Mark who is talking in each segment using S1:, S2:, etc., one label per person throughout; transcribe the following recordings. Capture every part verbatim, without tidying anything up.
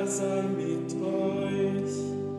S1: sei mit euch.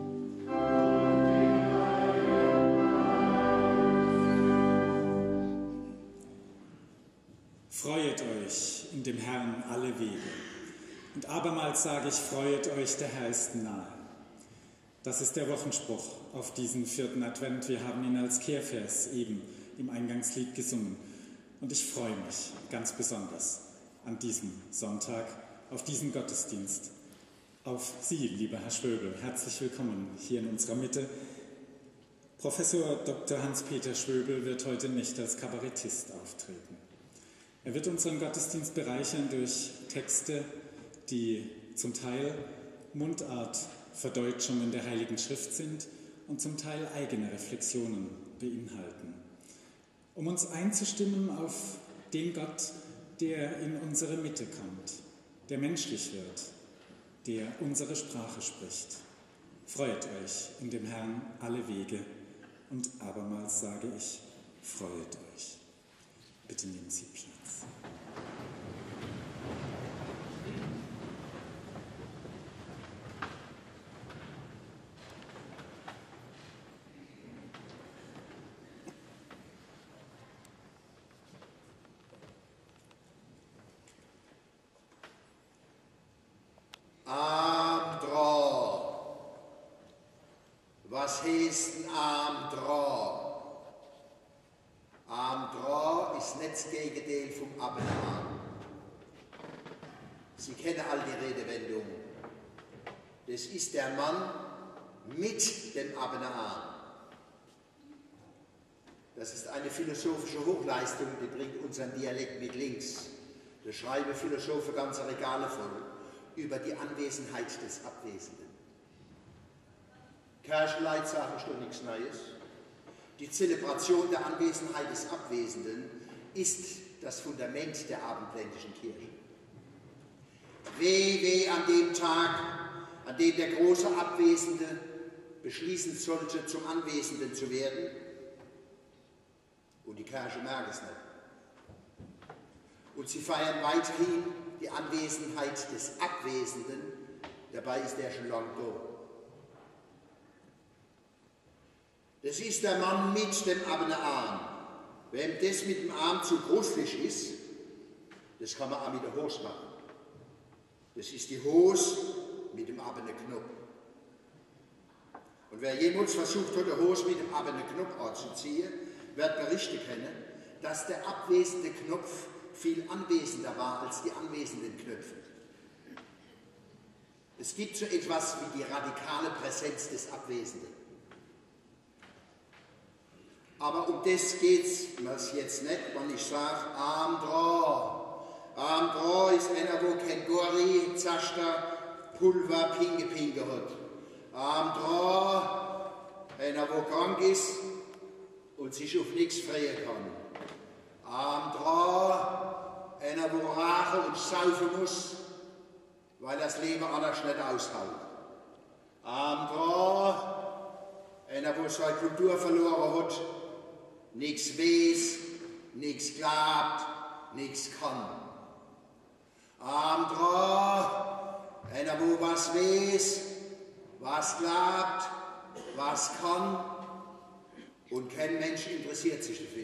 S1: Freuet euch in dem Herrn alle Wege. Und abermals sage ich, freuet euch, der Herr ist nahe. Das ist der Wochenspruch auf diesen vierten Advent. Wir haben ihn als Kehrvers eben im Eingangslied gesungen. Und ich freue mich ganz besonders an diesem Sonntag, auf diesen Gottesdienst, auf Sie, lieber Herr Schwöbel. Herzlich willkommen hier in unserer Mitte. Professor Doktor Hans-Peter Schwöbel wird heute nicht als Kabarettist auftreten. Er wird unseren Gottesdienst bereichern durch Texte, die zum Teil Mundartverdeutschungen der Heiligen Schrift sind und zum Teil eigene Reflexionen beinhalten, um uns einzustimmen auf den Gott, der in unsere Mitte kommt, der menschlich wird, der unsere Sprache spricht. Freut euch in dem Herrn alle Wege und abermals sage ich, freut euch. Bitte nehmen Sie Platz.
S2: Arm dran. Was heißt ein Arm dran? Arm dran ist nicht das Gegenteil vom Abnehmen. Sie kennen all die Redewendungen. Das ist der Mann mit dem Abnehmen. Das ist eine philosophische Hochleistung, die bringt unseren Dialekt mit links. Da schreiben Philosophen ganze Regale voll über die Anwesenheit des Abwesenden. Kirchenleute sagen schon nichts Neues. Die Zelebration der Anwesenheit des Abwesenden ist das Fundament der abendländischen Kirche. Weh, weh an dem Tag, an dem der große Abwesende beschließen sollte, zum Anwesenden zu werden. Und die Kirche merkt es nicht. Und sie feiern weiterhin die Anwesenheit des Abwesenden, dabei ist er schon lange da. Das ist der Mann mit dem abenen Arm. Wem das mit dem Arm zu gruselig ist, das kann man auch mit der Hose machen. Das ist die Hose mit dem abenen Knopf. Und wer jemals versucht hat, die Hose mit dem abenen Knopf anzuziehen, wird berichten können, dass der abwesende Knopf viel anwesender war als die anwesenden Knöpfe. Es gibt so etwas wie die radikale Präsenz des Abwesenden. Aber um das geht es jetzt nicht, wenn ich sage, Arm dran. Arm dran ist einer, wo kein Gori, Zaster, Pulver, Pinge, Pinge hat. Arm dran, einer, wo krank ist und sich auf nichts freuen kann. Arm dran, einer, wo rauchen und saufen muss, weil das Leben anders nicht aushält. Arm dran, einer, wo seine Kultur verloren hat, nichts weiß, nichts glaubt, nichts kann. Arm dran, einer, wo was weiß, was glaubt, was kann und kein Mensch interessiert sich dafür.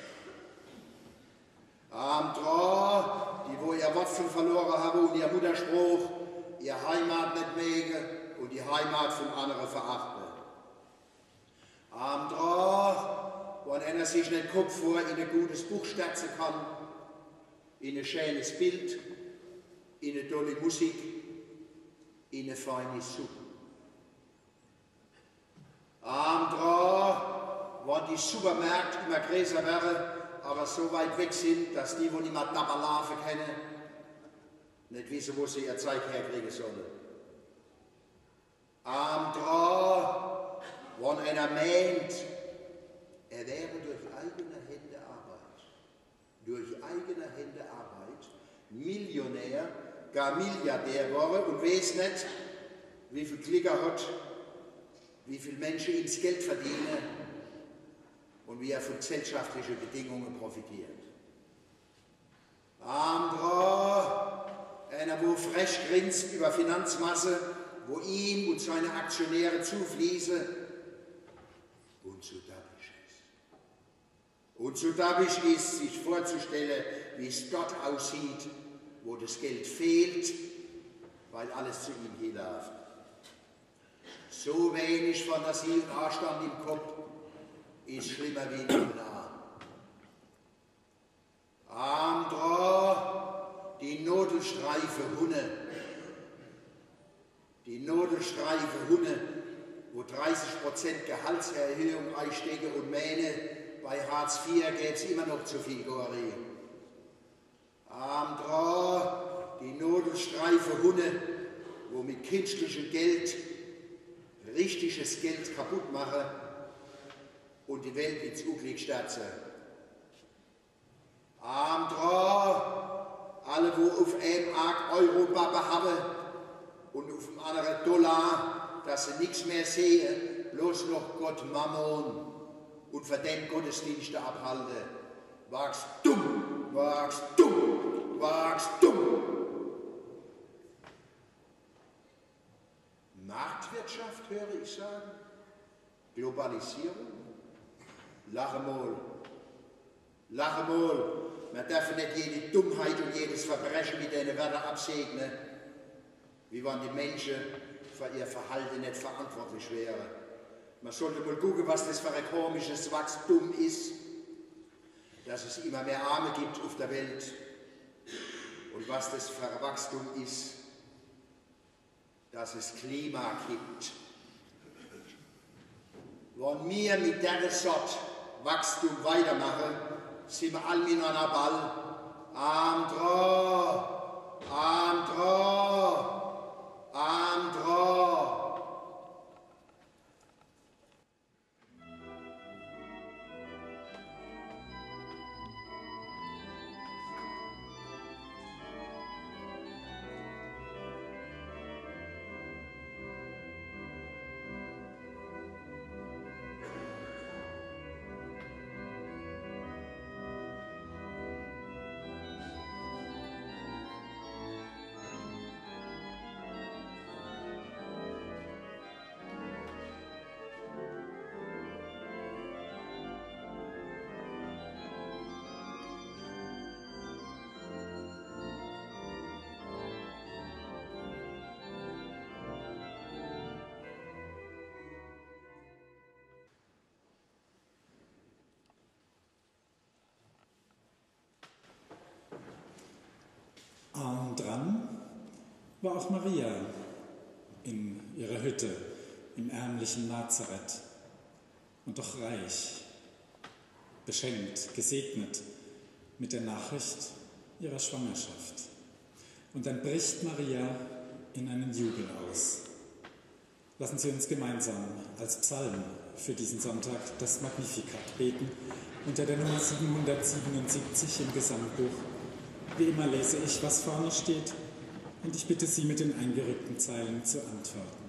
S2: Arm dran, die wo ihr Wurzeln verloren haben und ihr Mutterspruch, ihr Heimat nicht mögen und die Heimat von anderen verachten. Arm dran, wo einer sich nicht Kopf vor in ein gutes Buch stürzen kann, in ein schönes Bild, in eine tolle Musik, in eine feine Suppe. Arm dran, wo die Supermärkte immer größer werden, aber so weit weg sind, dass die, die nicht mehr Dabberlarven kennen, nicht wissen, wo sie ihr Zeug herkriegen sollen. Arm dran, wenn einer meint, er wäre durch eigene Hände Arbeit, durch eigene Hände Arbeit, Millionär, gar Milliardär geworden und weiß nicht, wie viel Klicker hat, wie viele Menschen ins Geld verdienen und wie er von gesellschaftlichen Bedingungen profitiert. Arm dran, einer, wo frech grinst über Finanzmasse, wo ihm und seine Aktionäre zufließe und so dabisch ist. Und so dabisch ist, sich vorzustellen, wie es dort aussieht, wo das Geld fehlt, weil alles zu ihm hinläuft. So wenig Fantasie und Anstand im Kopf ist schlimmer wie in den Arm. Arm dran, die Nodelstreife Hunne. Die Nodelstreife Hunne, wo dreißig Prozent Gehaltserhöhung einstecken und meine, bei Hartz vier gäbe es immer noch zu viel Gori. Arm dran, die Nodelstreife Hunne, wo mit künstlichem Geld richtiges Geld kaputt machen und die Welt ins Unglück stürzen. Arm dran, alle, wo auf einem Arg Europa haben und auf dem anderen Dollar, dass sie nichts mehr sehen, bloß noch Gott Mammon und von dem Gottesdienste abhalten. Wagst dumm, wagst dumm, wagst dumm. Marktwirtschaft, höre ich sagen. Globalisierung. Lache mal. Lache mal. Man darf nicht jede Dummheit und jedes Verbrechen mit denen Wörtern absegnen, wie wenn die Menschen für ihr Verhalten nicht verantwortlich wären. Man sollte mal gucken, was das für ein komisches Wachstum ist, dass es immer mehr Arme gibt auf der Welt und was das für ein Wachstum ist, dass es Klima gibt. Wenn wir mit dieser Sorte Wachstum weitermachen, sind wir alle in einer Ball. Arm dran, Arm dran, Arm dran.
S1: Arm dran war auch Maria in ihrer Hütte im ärmlichen Nazareth und doch reich, beschenkt, gesegnet mit der Nachricht ihrer Schwangerschaft. Und dann bricht Maria in einen Jubel aus. Lassen Sie uns gemeinsam als Psalm für diesen Sonntag das Magnificat beten unter der Nummer siebenhundertsiebenundsiebzig im Gesangbuch. Wie immer lese ich, was vorne steht, und ich bitte Sie, mit den eingerückten Zeilen zu antworten.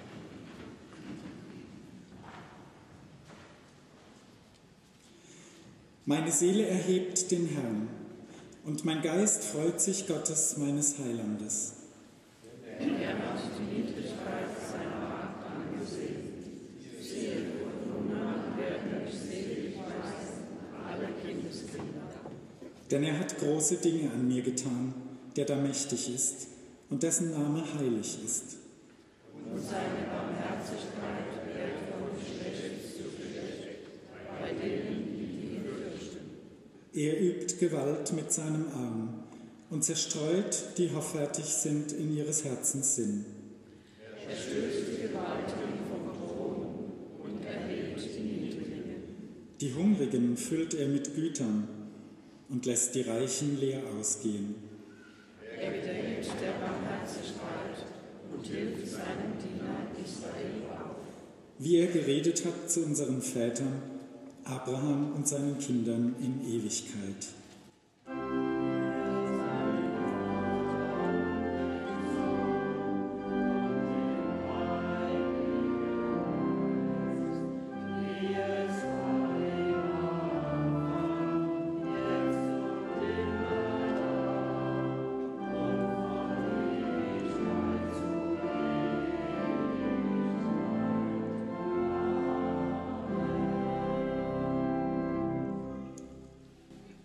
S1: Meine Seele erhebt den Herrn, und mein Geist freut sich Gottes, meines Heilandes.
S3: Denn er hat die Niedrigkeit seiner Magd angesehen. Seele und Hunger werden mich selig preisen, alle Kindeskinder.
S1: Denn er hat große Dinge an mir getan, der da mächtig ist und dessen Name heilig ist.
S3: Und seine Barmherzigkeit wird von Geschlecht zu Geschlecht bei denen, die ihn fürchten.
S1: Er übt Gewalt mit seinem Arm und zerstreut, die hoffärtig sind in ihres Herzens Sinn.
S3: Er stößt die Gewaltigen vom Thron und erhebt die Niedrigen.
S1: Die Hungrigen füllt er mit Gütern und lässt die Reichen leer ausgehen.
S3: Er gedenkt der Barmherzigkeit und hilft seinem Diener Israel auf.
S1: Wie er geredet hat zu unseren Vätern, Abraham und seinen Kindern in Ewigkeit.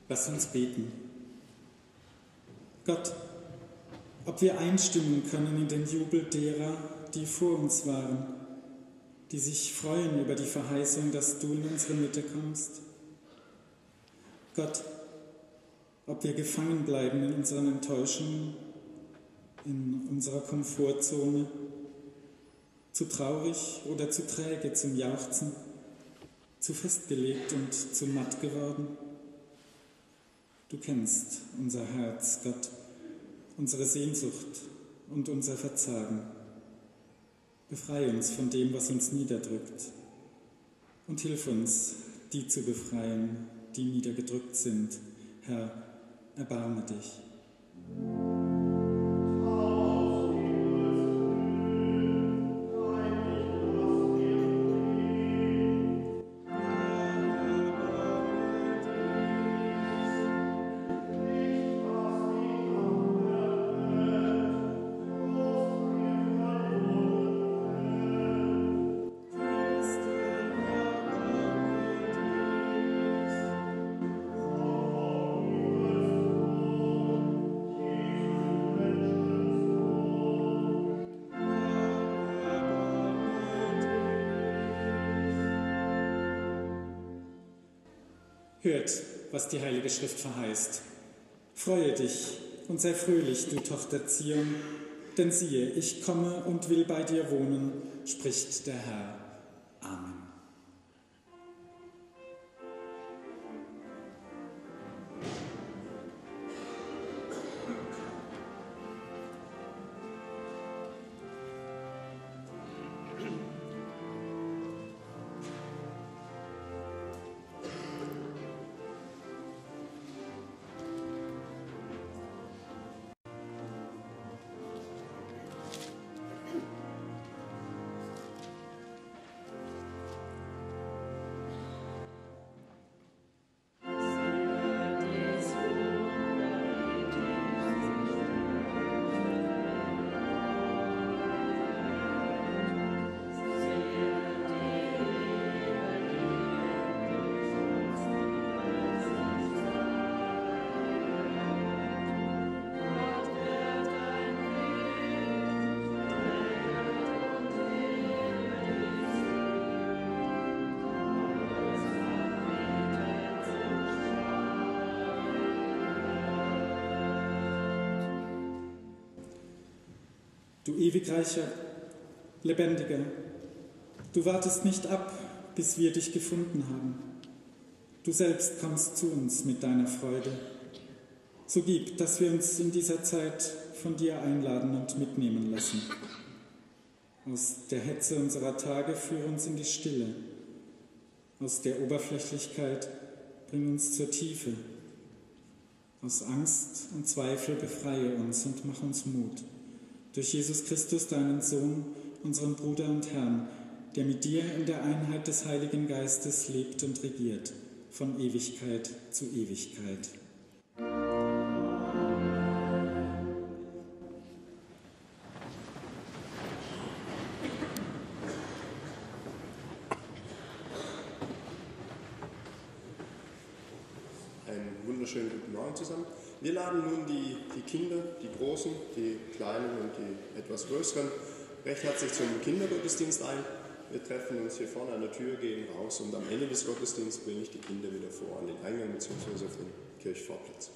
S1: Lass uns beten. Gott, ob wir einstimmen können in den Jubel derer, die vor uns waren, die sich freuen über die Verheißung, dass du in unsere Mitte kommst. Gott, ob wir gefangen bleiben in unseren Enttäuschungen, in unserer Komfortzone, zu traurig oder zu träge zum Jauchzen, zu festgelegt und zu matt geworden. Du kennst unser Herz, Gott, unsere Sehnsucht und unser Verzagen. Befreie uns von dem, was uns niederdrückt, und hilf uns, die zu befreien, die niedergedrückt sind. Herr, erbarme dich. Hört, was die Heilige Schrift verheißt. Freue dich und sei fröhlich, du Tochter Zion, denn siehe, ich komme und will bei dir wohnen, spricht der Herr. Amen. Du ewigreicher, lebendiger, du wartest nicht ab, bis wir dich gefunden haben. Du selbst kommst zu uns mit deiner Freude. So gib, dass wir uns in dieser Zeit von dir einladen und mitnehmen lassen. Aus der Hetze unserer Tage führe uns in die Stille. Aus der Oberflächlichkeit bring uns zur Tiefe. Aus Angst und Zweifel befreie uns und mach uns Mut. Durch Jesus Christus, deinen Sohn, unseren Bruder und Herrn, der mit dir in der Einheit des Heiligen Geistes lebt und regiert, von Ewigkeit zu Ewigkeit.
S4: Einen wunderschönen guten Morgen zusammen. Wir laden nun die, die Kinder, die Großen, die Kleinen und die etwas Größeren recht herzlich zum Kindergottesdienst ein. Wir treffen uns hier vorne an der Tür, gehen raus und am Ende des Gottesdienstes bringe ich die Kinder wieder vor an den Eingang bzw. auf den Kirchvorplatz.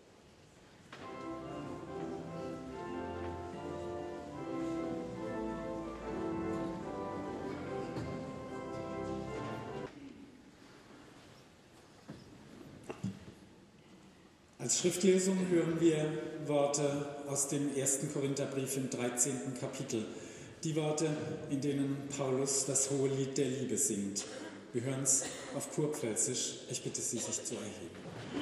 S1: Als Schriftlesung hören wir Worte aus dem ersten Korintherbrief im dreizehnten Kapitel. Die Worte, in denen Paulus das hohe Lied der Liebe singt. Wir hören es auf Kurpfälzisch. Ich bitte Sie, sich zu erheben.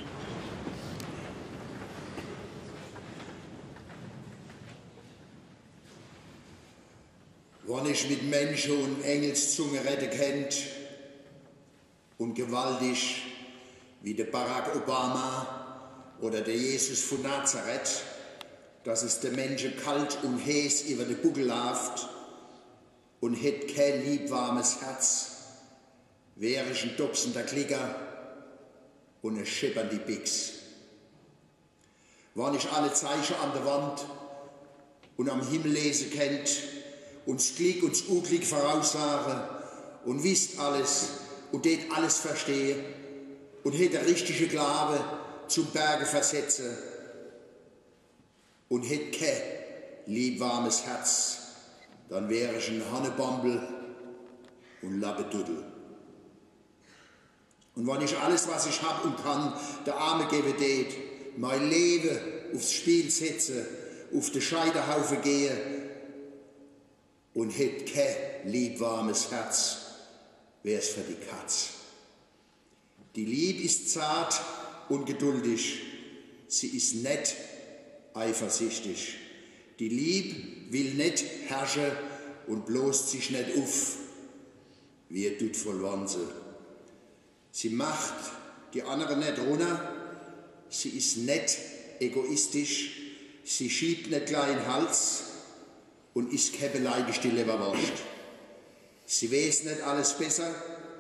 S2: Wenn ich mit Menschen und Engelszunge reden kennt und gewaltig wie der Barack Obama oder der Jesus von Nazareth, dass es der Menschen kalt und heiß über den Buckel läuft und hätt kein liebwarmes Herz, wäre ich ein dopsender Klicker, und eine scheppernde Bix. War nicht alle Zeichen an der Wand und am Himmel lesen kennt und das Glück und das Unglück voraussagen und wisst alles und det alles verstehe und hätte der richtige Glaube zum Berge versetzen und hätte kein liebwarmes Herz, dann wäre ich ein Hannebambel und Labbeduddel. Und wenn ich alles, was ich hab und kann, der Arme gebe det, mein Leben aufs Spiel setze, auf den Scheiterhaufen gehe und hätt kein liebwarmes Herz, wär's für die Katz. Die Lieb ist zart und geduldig, sie ist nett, eifersüchtig. Die Lieb will nicht herrschen und bloßt sich nicht auf, wie er tut voll Wahnsinn. Sie macht die anderen nicht runter, sie ist nicht egoistisch, sie schiebt nicht kleinen Hals und ist keine beleidigte Leberwurst. Sie weiß nicht alles besser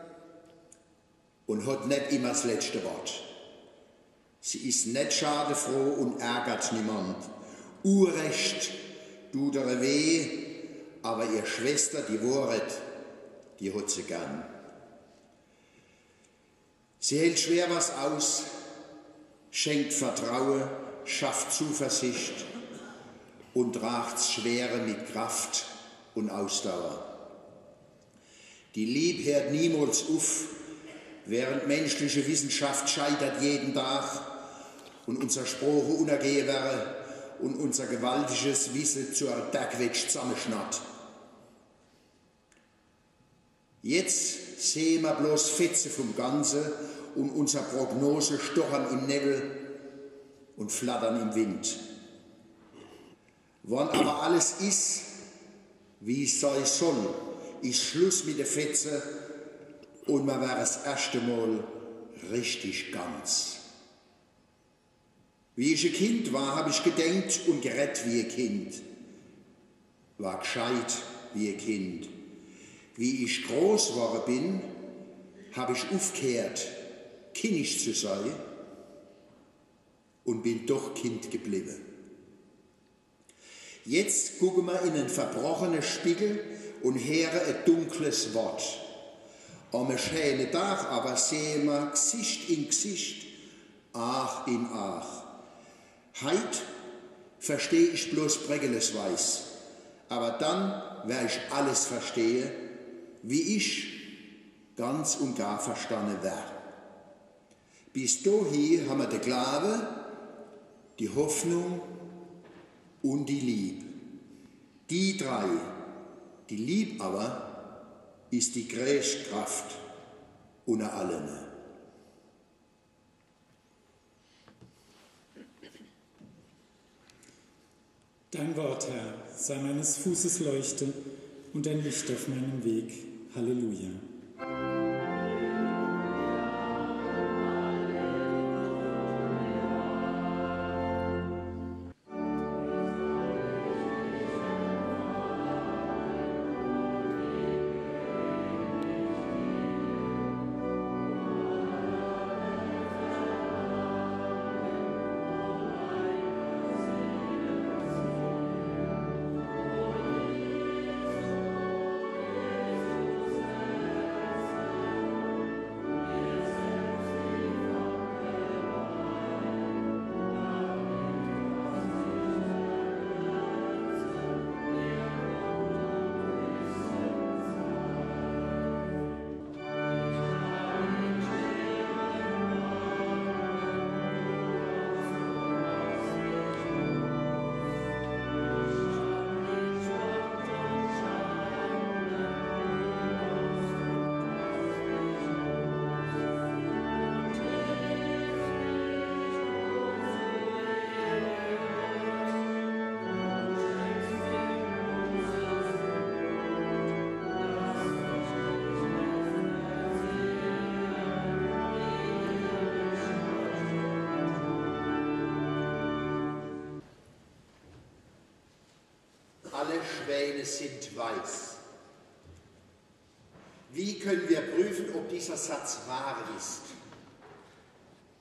S2: und hat nicht immer das letzte Wort. Sie ist nicht schadefroh und ärgert niemand. Urrecht tut ihr weh, aber ihr Schwester, die Wahrheit, die hat sie gern. Sie hält schwer was aus, schenkt Vertrauen, schafft Zuversicht und tragt's Schwere mit Kraft und Ausdauer. Die Lieb hört niemals auf, während menschliche Wissenschaft scheitert jeden Tag und unser Sprache unergehen wäre und unser gewaltiges Wissen zur Bergwetsch zusammenschnarrt. Jetzt sehen wir bloß Fetze vom Ganzen und unsere Prognose stochern im Nebel und flattern im Wind. Wann aber alles ist, wie es sein soll, ist Schluss mit der Fetze und man war das erste Mal richtig ganz. Wie ich ein Kind war, habe ich gedenkt und gerettet wie ein Kind. War gescheit wie ein Kind. Wie ich groß geworden bin, habe ich aufgehört, kindisch zu sein und bin doch Kind geblieben. Jetzt gucken wir in einen verbrochenen Spiegel und hören ein dunkles Wort. Am schönen Tag aber sehen wir Gesicht in Gesicht, Ach in Ach. Heut verstehe ich bloß Bregeles weiß, aber dann werde ich alles verstehen, wie ich ganz und gar verstanden werde. Bis dahin haben wir den Glaube, die Hoffnung und die Liebe. Die drei, die Liebe aber, ist die größte Kraft unter allen.
S1: Dein Wort, Herr, sei meines Fußes Leuchte und ein Licht auf meinem Weg. Halleluja.
S2: Alle Schwäne sind weiß. Wie können wir prüfen, ob dieser Satz wahr ist?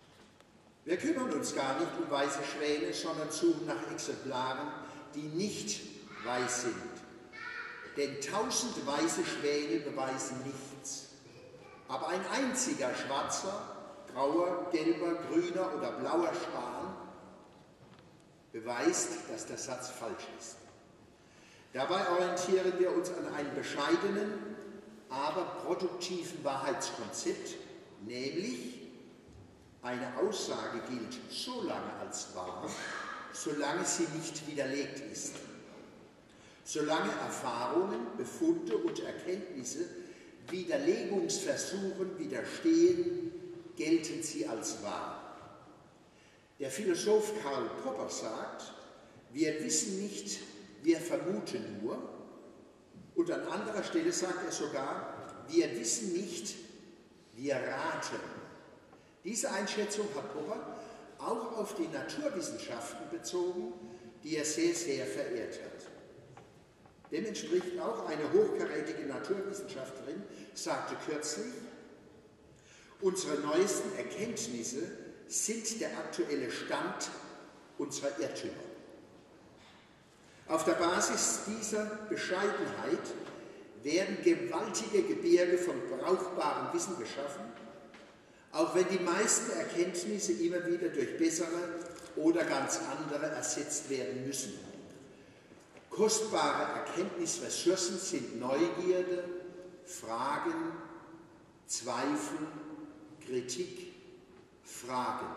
S2: Wir kümmern uns gar nicht um weiße Schwäne, sondern suchen nach Exemplaren, die nicht weiß sind. Denn tausend weiße Schwäne beweisen nichts. Aber ein einziger schwarzer, grauer, gelber, grüner oder blauer Schwan beweist, dass der Satz falsch ist. Dabei orientieren wir uns an einem bescheidenen, aber produktiven Wahrheitskonzept, nämlich eine Aussage gilt so lange als wahr, solange sie nicht widerlegt ist. Solange Erfahrungen, Befunde und Erkenntnisse Widerlegungsversuchen widerstehen, gelten sie als wahr. Der Philosoph Karl Popper sagt, wir wissen nicht, wir vermuten nur. Und an anderer Stelle sagt er sogar, wir wissen nicht, wir raten. Diese Einschätzung hat Popper auch auf die Naturwissenschaften bezogen, die er sehr, sehr verehrt hat. Dem entspricht auch eine hochkarätige Naturwissenschaftlerin, sagte kürzlich, unsere neuesten Erkenntnisse sind der aktuelle Stand unserer Irrtümer. Auf der Basis dieser Bescheidenheit werden gewaltige Gebirge von brauchbarem Wissen geschaffen, auch wenn die meisten Erkenntnisse immer wieder durch bessere oder ganz andere ersetzt werden müssen. Kostbare Erkenntnisressourcen sind Neugierde, Fragen, Zweifel, Kritik, Fragen.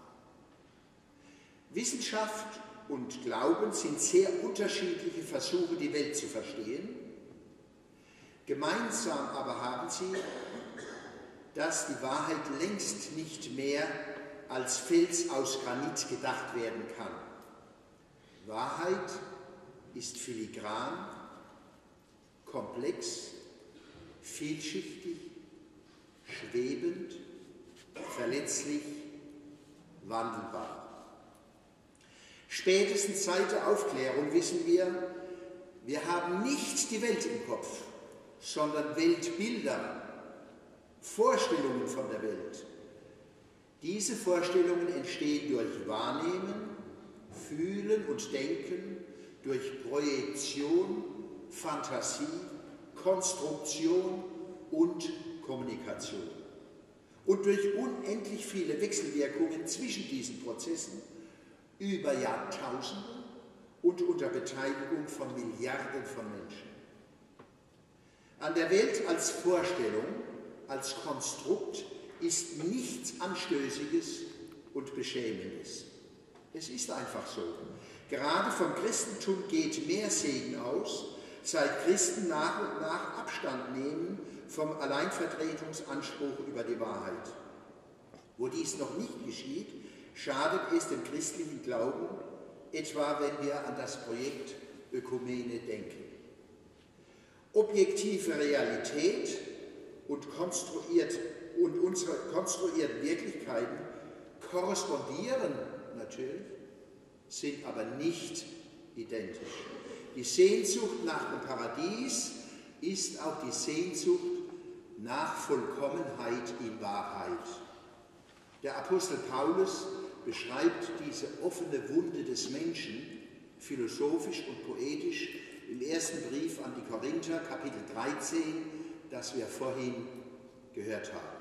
S2: Wissenschaft und Glauben sind sehr unterschiedliche Versuche, die Welt zu verstehen. Gemeinsam aber haben sie, dass die Wahrheit längst nicht mehr als Fels aus Granit gedacht werden kann. Wahrheit ist filigran, komplex, vielschichtig, schwebend, verletzlich, wandelbar. Spätestens seit der Aufklärung wissen wir, wir haben nicht die Welt im Kopf, sondern Weltbilder, Vorstellungen von der Welt. Diese Vorstellungen entstehen durch Wahrnehmen, Fühlen und Denken, durch Projektion, Fantasie, Konstruktion und Kommunikation. Und durch unendlich viele Wechselwirkungen zwischen diesen Prozessen über Jahrtausende und unter Beteiligung von Milliarden von Menschen. An der Welt als Vorstellung, als Konstrukt ist nichts Anstößiges und Beschämendes. Es ist einfach so. Gerade vom Christentum geht mehr Segen aus, seit Christen nach und nach Abstand nehmen vom Alleinvertretungsanspruch über die Wahrheit. Wo dies noch nicht geschieht, schadet es dem christlichen Glauben, etwa wenn wir an das Projekt Ökumene denken. Objektive Realität und, konstruiert, und unsere konstruierten Wirklichkeiten korrespondieren natürlich, sind aber nicht identisch. Die Sehnsucht nach dem Paradies ist auch die Sehnsucht nach Vollkommenheit in Wahrheit. Der Apostel Paulus beschreibt diese offene Wunde des Menschen philosophisch und poetisch im ersten Brief an die Korinther, Kapitel dreizehn, das wir vorhin gehört haben.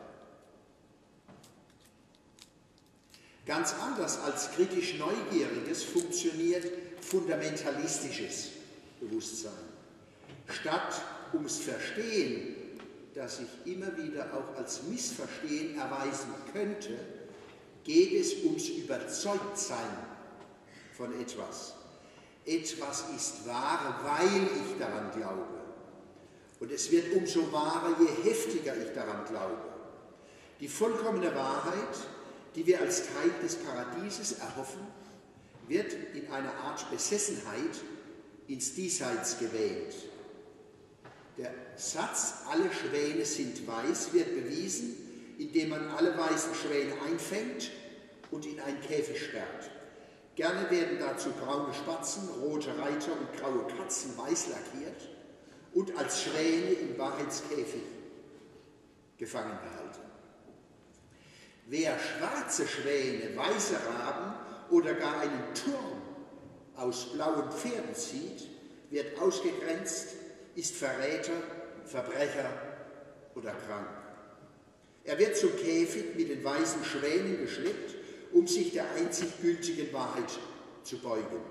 S2: Ganz anders als kritisch Neugieriges funktioniert fundamentalistisches Bewusstsein. Statt ums Verstehen, das sich immer wieder auch als Missverstehen erweisen könnte, geht es ums Überzeugtsein von etwas. Etwas ist wahr, weil ich daran glaube. Und es wird umso wahrer, je heftiger ich daran glaube. Die vollkommene Wahrheit, die wir als Teil des Paradieses erhoffen, wird in einer Art Besessenheit ins Diesseits gewählt. Der Satz, alle Schwäne sind weiß, wird bewiesen, indem man alle weißen Schwäne einfängt und in einen Käfig sperrt. Gerne werden dazu braune Spatzen, rote Reiter und graue Katzen weiß lackiert und als Schwäne im Wahrheitskäfig gefangen gehalten. Wer schwarze Schwäne, weiße Raben oder gar einen Turm aus blauen Pferden sieht, wird ausgegrenzt, ist Verräter, Verbrecher oder krank. Er wird zum Käfig mit den weißen Schwänen geschleppt, um sich der einzig gültigen Wahrheit zu beugen.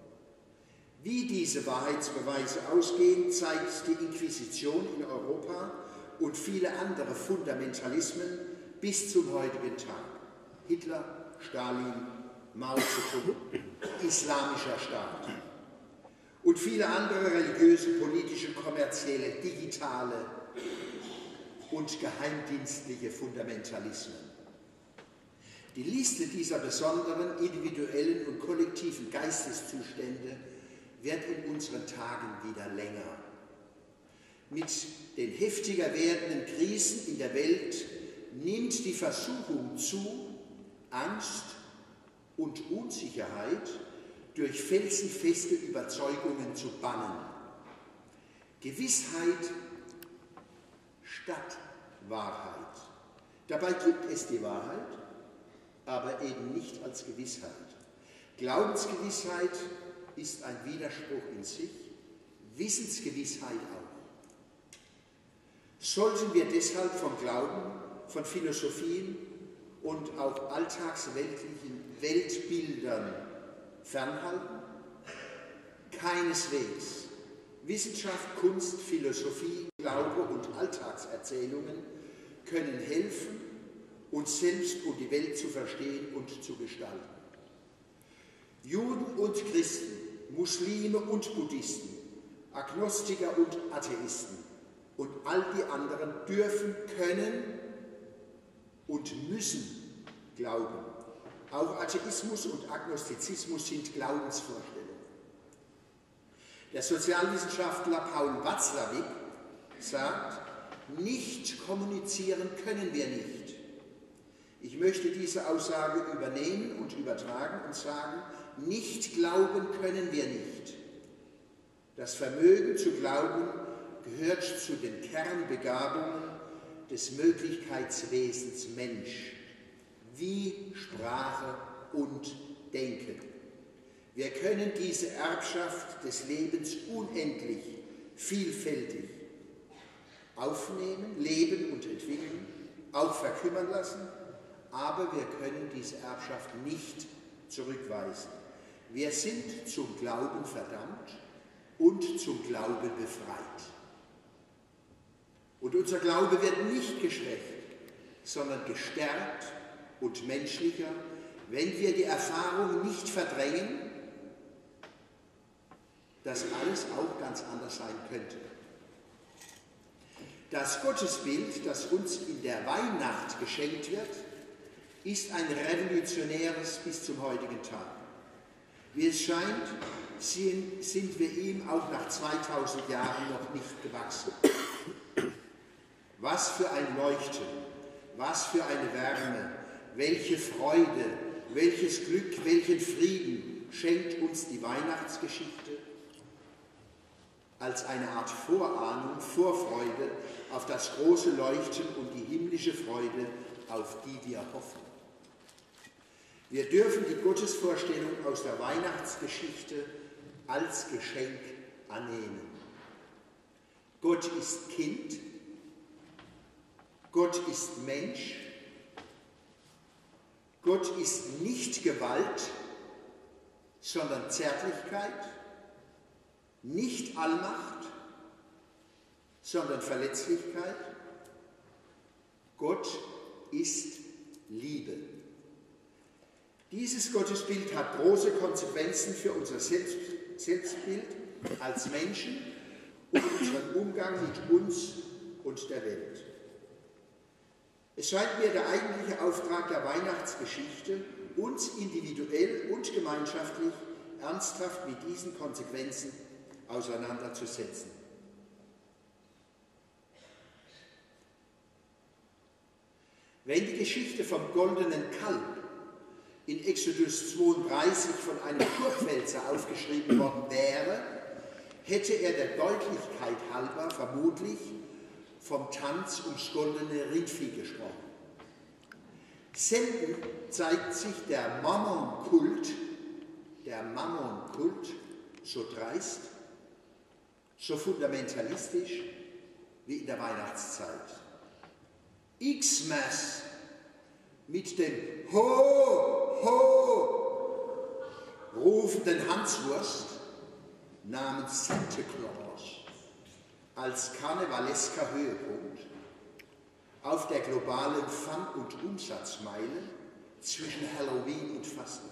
S2: Wie diese Wahrheitsbeweise ausgehen, zeigt die Inquisition in Europa und viele andere Fundamentalismen bis zum heutigen Tag. Hitler, Stalin, Mao Zedong, Islamischer Staat und viele andere religiöse, politische, kommerzielle, digitale und geheimdienstliche Fundamentalismen. Die Liste dieser besonderen individuellen und kollektiven Geisteszustände wird in unseren Tagen wieder länger. Mit den heftiger werdenden Krisen in der Welt nimmt die Versuchung zu, Angst und Unsicherheit durch felsenfeste Überzeugungen zu bannen. Gewissheit statt Wahrheit. Dabei gibt es die Wahrheit, aber eben nicht als Gewissheit. Glaubensgewissheit ist ein Widerspruch in sich, Wissensgewissheit auch. Sollten wir deshalb vom Glauben, von Philosophien und auch alltagsweltlichen Weltbildern fernhalten? Keineswegs. Wissenschaft, Kunst, Philosophie, Glaube und Alltagserzählungen können helfen, uns selbst und die Welt zu verstehen und zu gestalten. Juden und Christen, Muslime und Buddhisten, Agnostiker und Atheisten und all die anderen dürfen, können und müssen glauben. Auch Atheismus und Agnostizismus sind Glaubensvorstellungen. Der Sozialwissenschaftler Paul Watzlawick sagt, nicht kommunizieren können wir nicht. Ich möchte diese Aussage übernehmen und übertragen und sagen, nicht glauben können wir nicht. Das Vermögen zu glauben gehört zu den Kernbegabungen des Möglichkeitswesens Mensch, wie Sprache und Denken. Wir können diese Erbschaft des Lebens unendlich, vielfältig aufnehmen, leben und entwickeln, auch verkümmern lassen, aber wir können diese Erbschaft nicht zurückweisen. Wir sind zum Glauben verdammt und zum Glauben befreit. Und unser Glaube wird nicht geschwächt, sondern gestärkt und menschlicher, wenn wir die Erfahrung nicht verdrängen, dass alles auch ganz anders sein könnte. Das Gottesbild, das uns in der Weihnacht geschenkt wird, ist ein revolutionäres bis zum heutigen Tag. Wie es scheint, sind wir ihm auch nach zweitausend Jahren noch nicht gewachsen. Was für ein Leuchten, was für eine Wärme, welche Freude, welches Glück, welchen Frieden schenkt uns die Weihnachtsgeschichte als eine Art Vorahnung, Vorfreude auf das große Leuchten und die himmlische Freude, auf die wir hoffen. Wir dürfen die Gottesvorstellung aus der Weihnachtsgeschichte als Geschenk annehmen. Gott ist Kind, Gott ist Mensch, Gott ist nicht Gewalt, sondern Zärtlichkeit, nicht Allmacht, sondern Verletzlichkeit. Gott ist Liebe. Dieses Gottesbild hat große Konsequenzen für unser Selbst, Selbstbild als Menschen und unseren Umgang mit uns und der Welt. Es scheint mir der eigentliche Auftrag der Weihnachtsgeschichte, uns individuell und gemeinschaftlich ernsthaft mit diesen Konsequenzen auseinanderzusetzen. Wenn die Geschichte vom goldenen Kalb in Exodus zweiunddreißig von einem Kurpfälzer aufgeschrieben worden wäre, hätte er der Deutlichkeit halber vermutlich vom Tanz ums goldene Rindvieh gesprochen. Selten zeigt sich der Mammon-Kult, der Mammon-Kult so dreist, so fundamentalistisch wie in der Weihnachtszeit. Xmas mit den Ho, Ho rufenden Hanswurst namens Santa Claus als karnevalesker Höhepunkt auf der globalen Fang- und Umsatzmeile zwischen Halloween und Fastnacht.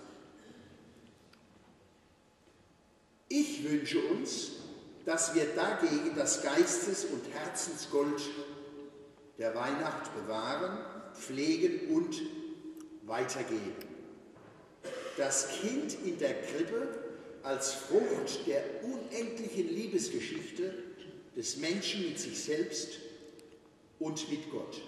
S2: Ich wünsche uns, dass wir dagegen das Geistes- und Herzensgold der Weihnacht bewahren, pflegen und weitergeben. Das Kind in der Krippe als Frucht der unendlichen Liebesgeschichte des Menschen mit sich selbst und mit Gott.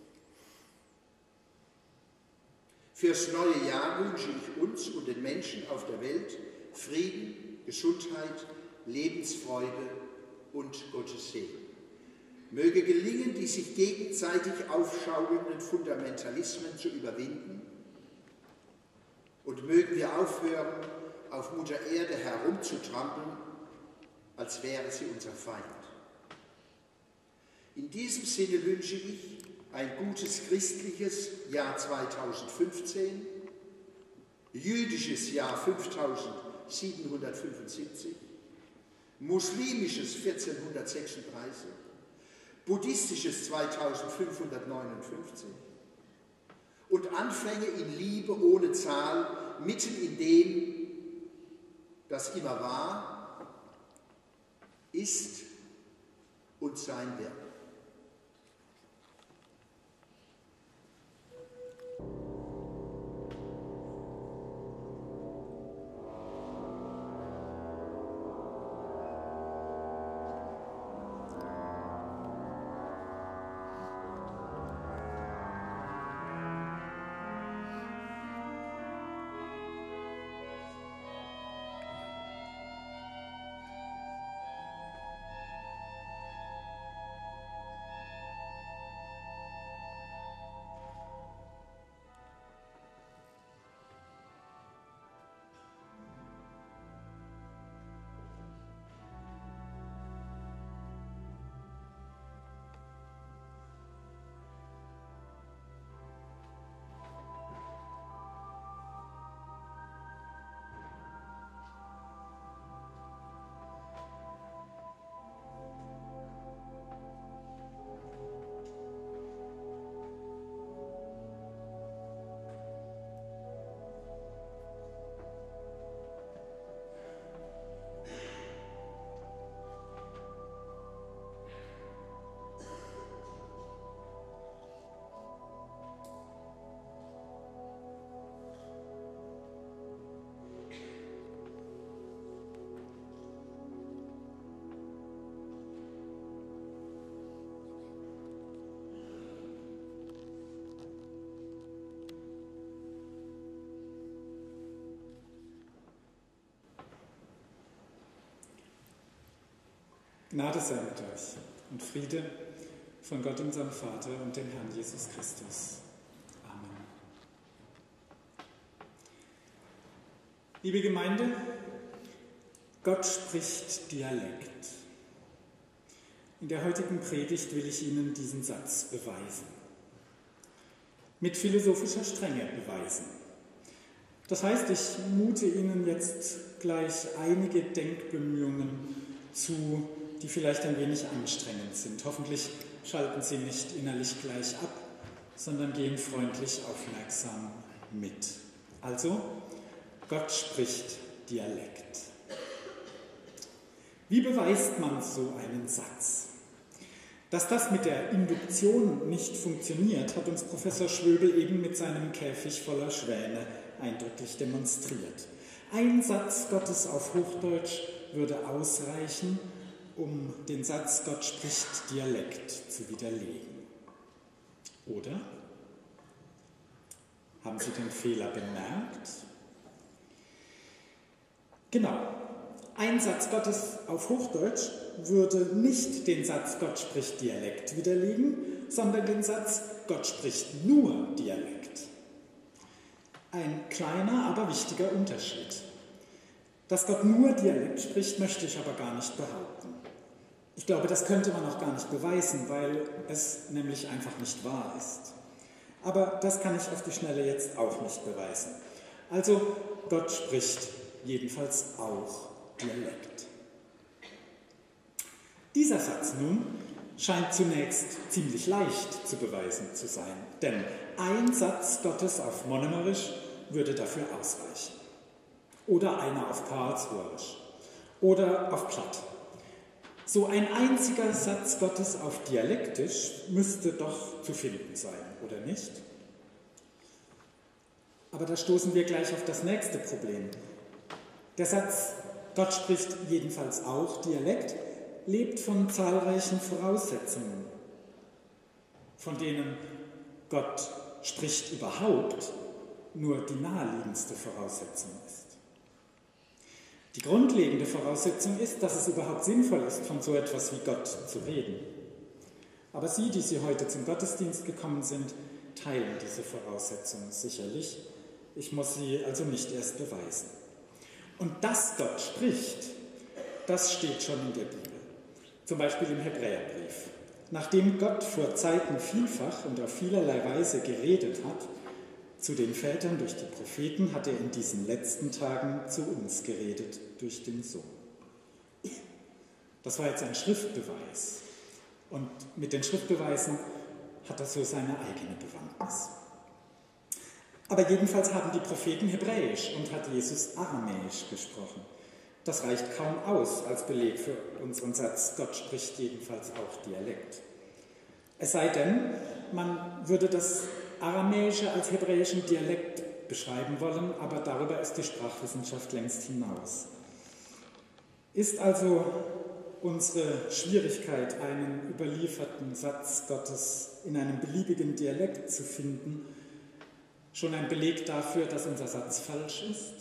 S2: Fürs neue Jahr wünsche ich uns und den Menschen auf der Welt Frieden, Gesundheit, Lebensfreude und Gottes Segen. Möge gelingen, die sich gegenseitig aufschaukelnden Fundamentalismen zu überwinden, und mögen wir aufhören, auf Mutter Erde herumzutrampeln, als wäre sie unser Feind. In diesem Sinne wünsche ich ein gutes christliches Jahr zweitausendfünfzehn, jüdisches Jahr fünftausendsiebenhundertfünfundsiebzig, muslimisches vierzehnhundertsechsunddreißig, buddhistisches zweitausendfünfhundertneunundfünfzig und Anfänge in Liebe ohne Zahl, mitten in dem, das immer war, ist und sein wird.
S1: Gnade sei mit euch und Friede von Gott, unserem Vater und dem Herrn Jesus Christus. Amen. Liebe Gemeinde, Gott spricht Dialekt. In der heutigen Predigt will ich Ihnen diesen Satz beweisen. Mit philosophischer Strenge beweisen. Das heißt, ich mute Ihnen jetzt gleich einige Denkbemühungen zu, die vielleicht ein wenig anstrengend sind. Hoffentlich schalten Sie nicht innerlich gleich ab, sondern gehen freundlich aufmerksam mit. Also, Gott spricht Dialekt. Wie beweist man so einen Satz? Dass das mit der Induktion nicht funktioniert, hat uns Professor Schwöbel eben mit seinem Käfig voller Schwäne eindrücklich demonstriert. Ein Satz Gottes auf Hochdeutsch würde ausreichen, um den Satz Gott spricht Dialekt zu widerlegen. Oder? Haben Sie den Fehler bemerkt? Genau. Ein Satz Gottes auf Hochdeutsch würde nicht den Satz Gott spricht Dialekt widerlegen, sondern den Satz Gott spricht nur Dialekt. Ein kleiner, aber wichtiger Unterschied. Dass Gott nur Dialekt spricht, möchte ich aber gar nicht behaupten. Ich glaube, das könnte man auch gar nicht beweisen, weil es nämlich einfach nicht wahr ist. Aber das kann ich auf die Schnelle jetzt auch nicht beweisen. Also, Gott spricht jedenfalls auch Dialekt. Dieser Satz nun scheint zunächst ziemlich leicht zu beweisen zu sein, denn ein Satz Gottes auf Monemerisch würde dafür ausreichen. Oder einer auf Karlsruherisch oder auf Platt. So ein einziger Satz Gottes auf Dialektisch müsste doch zu finden sein, oder nicht? Aber da stoßen wir gleich auf das nächste Problem. Der Satz Gott spricht jedenfalls auch Dialekt lebt von zahlreichen Voraussetzungen, von denen Gott spricht überhaupt nur die naheliegendste Voraussetzung ist. Die grundlegende Voraussetzung ist, dass es überhaupt sinnvoll ist, von so etwas wie Gott zu reden. Aber Sie, die Sie heute zum Gottesdienst gekommen sind, teilen diese Voraussetzung sicherlich. Ich muss sie also nicht erst beweisen. Und dass Gott spricht, das steht schon in der Bibel. Zum Beispiel im Hebräerbrief. Nachdem Gott vor Zeiten vielfach und auf vielerlei Weise geredet hat, zu den Vätern durch die Propheten, hat er in diesen letzten Tagen zu uns geredet durch den Sohn. Das war jetzt ein Schriftbeweis. Und mit den Schriftbeweisen hat er so seine eigene Bewandtnis. Aber jedenfalls haben die Propheten Hebräisch und hat Jesus Aramäisch gesprochen. Das reicht kaum aus als Beleg für unseren Satz, Gott spricht jedenfalls auch Dialekt. Es sei denn, man würde das Aramäische als hebräischen Dialekt beschreiben wollen, aber darüber ist die Sprachwissenschaft längst hinaus. Ist also unsere Schwierigkeit, einen überlieferten Satz Gottes in einem beliebigen Dialekt zu finden, schon ein Beleg dafür, dass unser Satz falsch ist?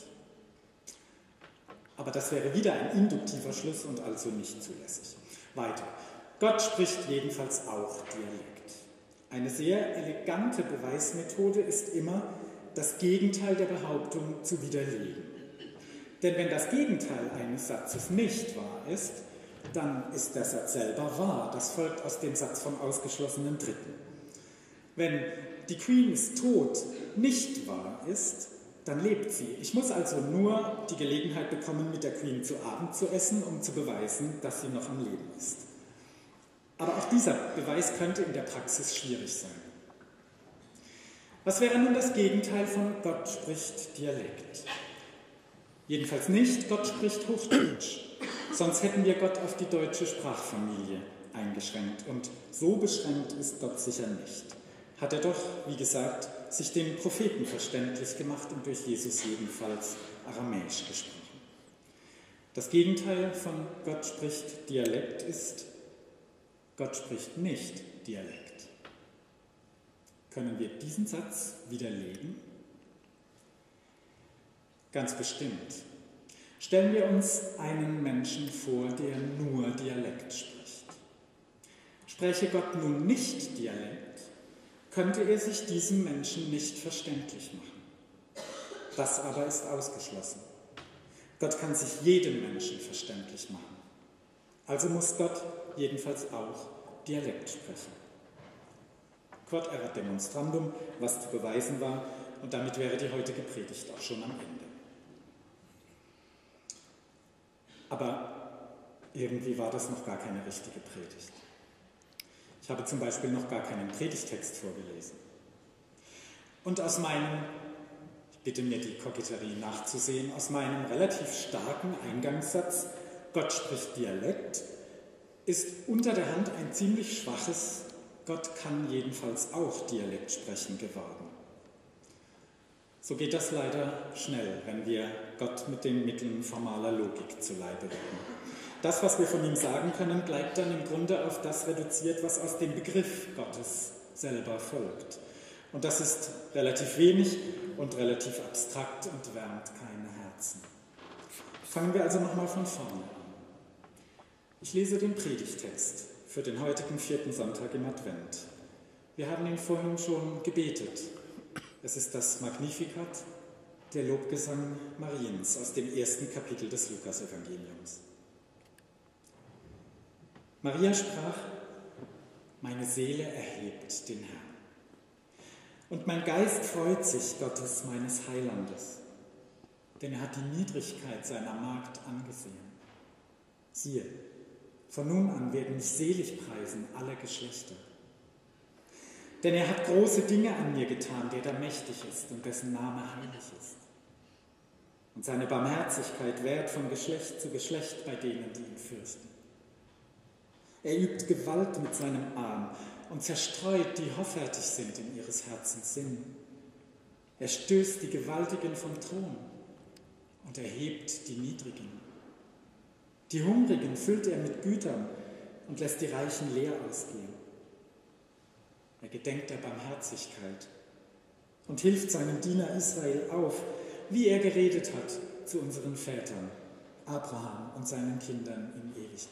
S1: Aber das wäre wieder ein induktiver Schluss und also nicht zulässig. Weiter. Gott spricht jedenfalls auch Dialekt. Eine sehr elegante Beweismethode ist immer, das Gegenteil der Behauptung zu widerlegen. Denn wenn das Gegenteil eines Satzes nicht wahr ist, dann ist der Satz selber wahr. Das folgt aus dem Satz vom ausgeschlossenen Dritten. Wenn die Queen ist tot nicht wahr ist, dann lebt sie. Ich muss also nur die Gelegenheit bekommen, mit der Queen zu Abend zu essen, um zu beweisen, dass sie noch am Leben ist. Aber auch dieser Beweis könnte in der Praxis schwierig sein. Was wäre nun das Gegenteil von Gott spricht Dialekt? Jedenfalls nicht, Gott spricht Hochdeutsch. Sonst hätten wir Gott auf die deutsche Sprachfamilie eingeschränkt. Und so beschränkt ist Gott sicher nicht. Hat er doch, wie gesagt, sich den Propheten verständlich gemacht und durch Jesus jedenfalls Aramäisch gesprochen. Das Gegenteil von Gott spricht Dialekt ist, Gott spricht nicht Dialekt. Können wir diesen Satz widerlegen? Ganz bestimmt. Stellen wir uns einen Menschen vor, der nur Dialekt spricht. Spreche Gott nun nicht Dialekt, könnte er sich diesem Menschen nicht verständlich machen. Das aber ist ausgeschlossen. Gott kann sich jedem Menschen verständlich machen. Also muss Gott jedenfalls auch Dialekt sprechen. Quod erat demonstrandum, was zu beweisen war, und damit wäre die heutige Predigt auch schon am Ende. Aber irgendwie war das noch gar keine richtige Predigt. Ich habe zum Beispiel noch gar keinen Predigtext vorgelesen. Und aus meinem, ich bitte mir die Koketterie nachzusehen, aus meinem relativ starken Eingangssatz, Gott spricht Dialekt, ist unter der Hand ein ziemlich schwaches, Gott kann jedenfalls auch Dialekt sprechen geworden. So geht das leider schnell, wenn wir Gott mit den Mitteln formaler Logik zu Leibe rücken. Das, was wir von ihm sagen können, bleibt dann im Grunde auf das reduziert, was aus dem Begriff Gottes selber folgt. Und das ist relativ wenig und relativ abstrakt und wärmt keine Herzen. Fangen wir also nochmal von vorne an. Ich lese den Predigtext für den heutigen vierten Sonntag im Advent. Wir haben ihn vorhin schon gebetet. Es ist das Magnificat der Lobgesang Mariens aus dem ersten Kapitel des Lukasevangeliums. Maria sprach: Meine Seele erhebt den Herrn, und mein Geist freut sich Gottes, meines Heilandes, denn er hat die Niedrigkeit seiner Magd angesehen. Siehe, von nun an werden mich selig preisen alle Geschlechter. Denn er hat große Dinge an mir getan, der da mächtig ist und dessen Name heilig ist. Und seine Barmherzigkeit währt von Geschlecht zu Geschlecht bei denen, die ihn fürchten. Er übt Gewalt mit seinem Arm und zerstreut, die hoffärtig sind in ihres Herzens Sinn. Er stößt die Gewaltigen vom Thron und erhebt die Niedrigen. Die Hungrigen füllt er mit Gütern und lässt die Reichen leer ausgehen. Er gedenkt der Barmherzigkeit und hilft seinem Diener Israel auf, wie er geredet hat zu unseren Vätern, Abraham und seinen Kindern in Ewigkeit.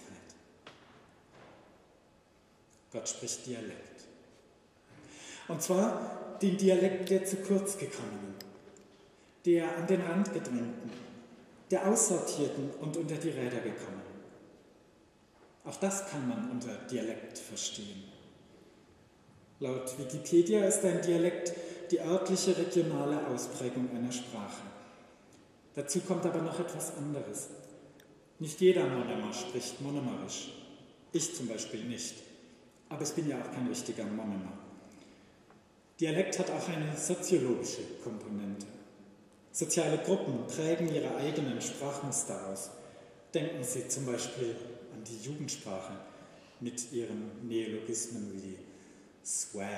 S1: Gott spricht Dialekt. Und zwar den Dialekt der zu kurz gekommenen, der an den Rand gedrängten, der Aussortierten und unter die Räder gekommen. Auch das kann man unter Dialekt verstehen. Laut Wikipedia ist ein Dialekt die örtliche regionale Ausprägung einer Sprache. Dazu kommt aber noch etwas anderes. Nicht jeder Monomer spricht monomerisch. Ich zum Beispiel nicht. Aber ich bin ja auch kein richtiger Monomer. Dialekt hat auch eine soziologische Komponente. Soziale Gruppen prägen ihre eigenen Sprachmuster aus. Denken Sie zum Beispiel an die Jugendsprache mit ihren Neologismen wie Swag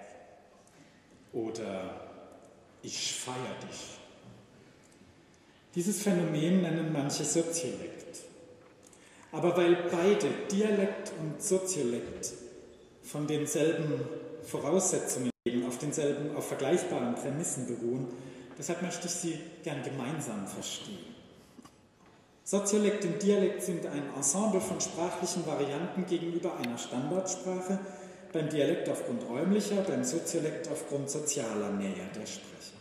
S1: oder Ich feier dich. Dieses Phänomen nennen manche Soziolekt. Aber weil beide, Dialekt und Soziolekt, von denselben Voraussetzungen leben, auf denselben, auf vergleichbaren Prämissen beruhen, deshalb möchte ich sie gern gemeinsam verstehen. Soziolekt und Dialekt sind ein Ensemble von sprachlichen Varianten gegenüber einer Standardsprache, beim Dialekt aufgrund räumlicher, beim Soziolekt aufgrund sozialer Nähe der Sprecher.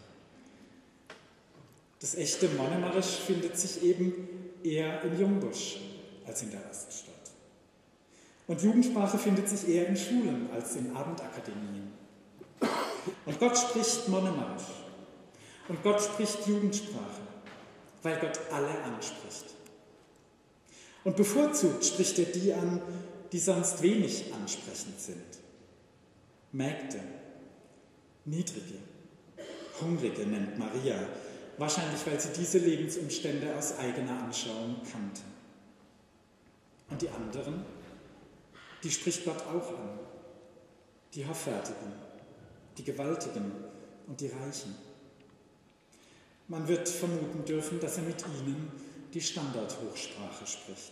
S1: Das echte Monomerisch findet sich eben eher in Jungbusch als in der Raststadt. Und Jugendsprache findet sich eher in Schulen als in Abendakademien. Und Gott spricht monomerisch. Und Gott spricht Jugendsprache, weil Gott alle anspricht. Und bevorzugt spricht er die an, die sonst wenig ansprechend sind. Mägde, Niedrige, Hungrige nennt Maria, wahrscheinlich weil sie diese Lebensumstände aus eigener Anschauung kannte. Und die anderen, die spricht Gott auch an, die Hoffärtigen, die Gewaltigen und die Reichen. Man wird vermuten dürfen, dass er mit ihnen die Standardhochsprache spricht.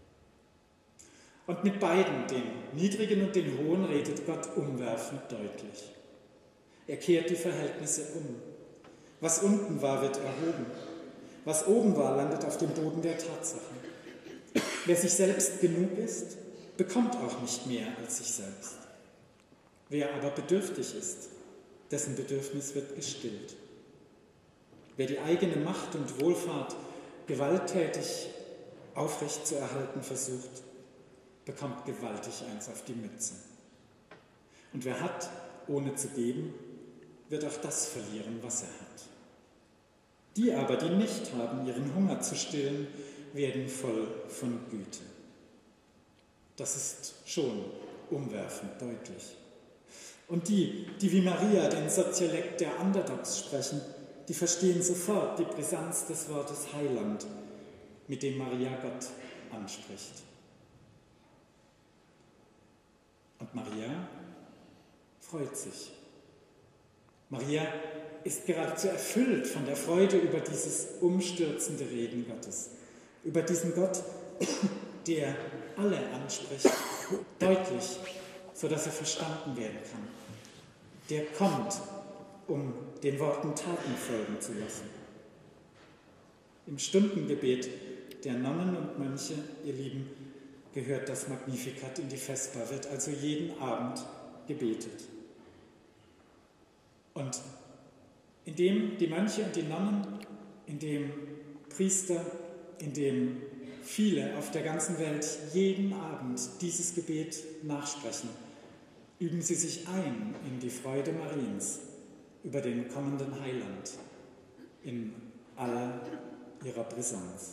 S1: Und mit beiden, den Niedrigen und den Hohen, redet Gott umwerfend deutlich. Er kehrt die Verhältnisse um. Was unten war, wird erhoben. Was oben war, landet auf dem Boden der Tatsachen. Wer sich selbst genug ist, bekommt auch nicht mehr als sich selbst. Wer aber bedürftig ist, dessen Bedürfnis wird gestillt. Wer die eigene Macht und Wohlfahrt gewalttätig aufrechtzuerhalten versucht, bekommt gewaltig eins auf die Mütze. Und wer hat, ohne zu geben, wird auch das verlieren, was er hat. Die aber, die nicht haben, ihren Hunger zu stillen, werden voll von Güte. Das ist schon umwerfend deutlich. Und die, die wie Maria den Soziolekt der Underdogs sprechen, die verstehen sofort die Brisanz des Wortes Heiland, mit dem Maria Gott anspricht. Und Maria freut sich. Maria ist geradezu erfüllt von der Freude über dieses umstürzende Reden Gottes, über diesen Gott, der alle anspricht, deutlich, sodass er verstanden werden kann. Der kommt, um den Worten Taten folgen zu lassen. Im Stundengebet der Nonnen und Mönche, ihr Lieben, gehört das Magnificat in die Vesper, wird also jeden Abend gebetet. Und in dem die Mönche und die Nonnen, in dem Priester, in dem viele auf der ganzen Welt jeden Abend dieses Gebet nachsprechen, üben sie sich ein in die Freude Mariens über den kommenden Heiland in all ihrer Brisanz.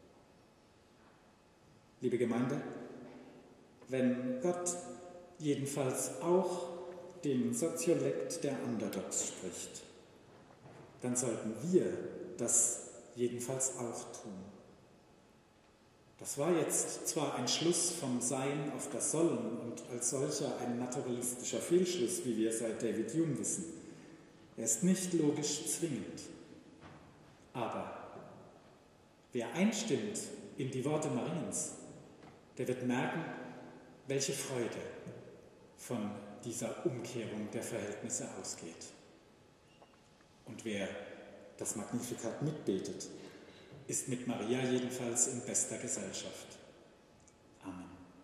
S1: Liebe Gemeinde, wenn Gott jedenfalls auch den Soziolekt der Underdogs spricht, dann sollten wir das jedenfalls auch tun. Das war jetzt zwar ein Schluss vom Sein auf das Sollen und als solcher ein naturalistischer Fehlschluss, wie wir seit David Hume wissen. Er ist nicht logisch zwingend. Aber wer einstimmt in die Worte Mariens, der wird merken, welche Freude von dieser Umkehrung der Verhältnisse ausgeht. Und wer das Magnificat mitbetet, ist mit Maria jedenfalls in bester Gesellschaft. Amen.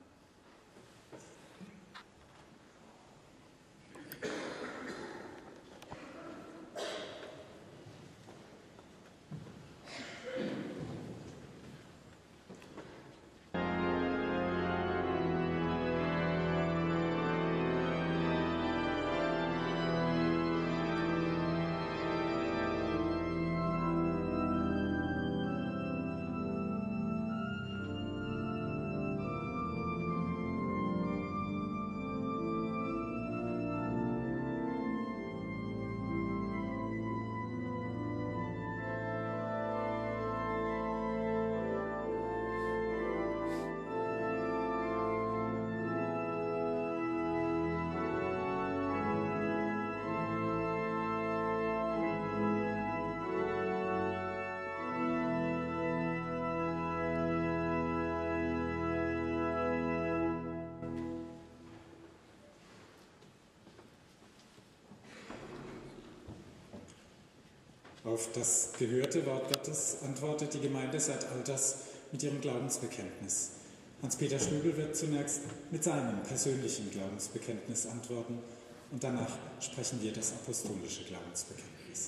S1: Auf das gehörte Wort Gottes antwortet die Gemeinde seit Alters mit ihrem Glaubensbekenntnis. Hans-Peter Stöbel wird zunächst mit seinem persönlichen Glaubensbekenntnis antworten und danach sprechen wir das apostolische Glaubensbekenntnis.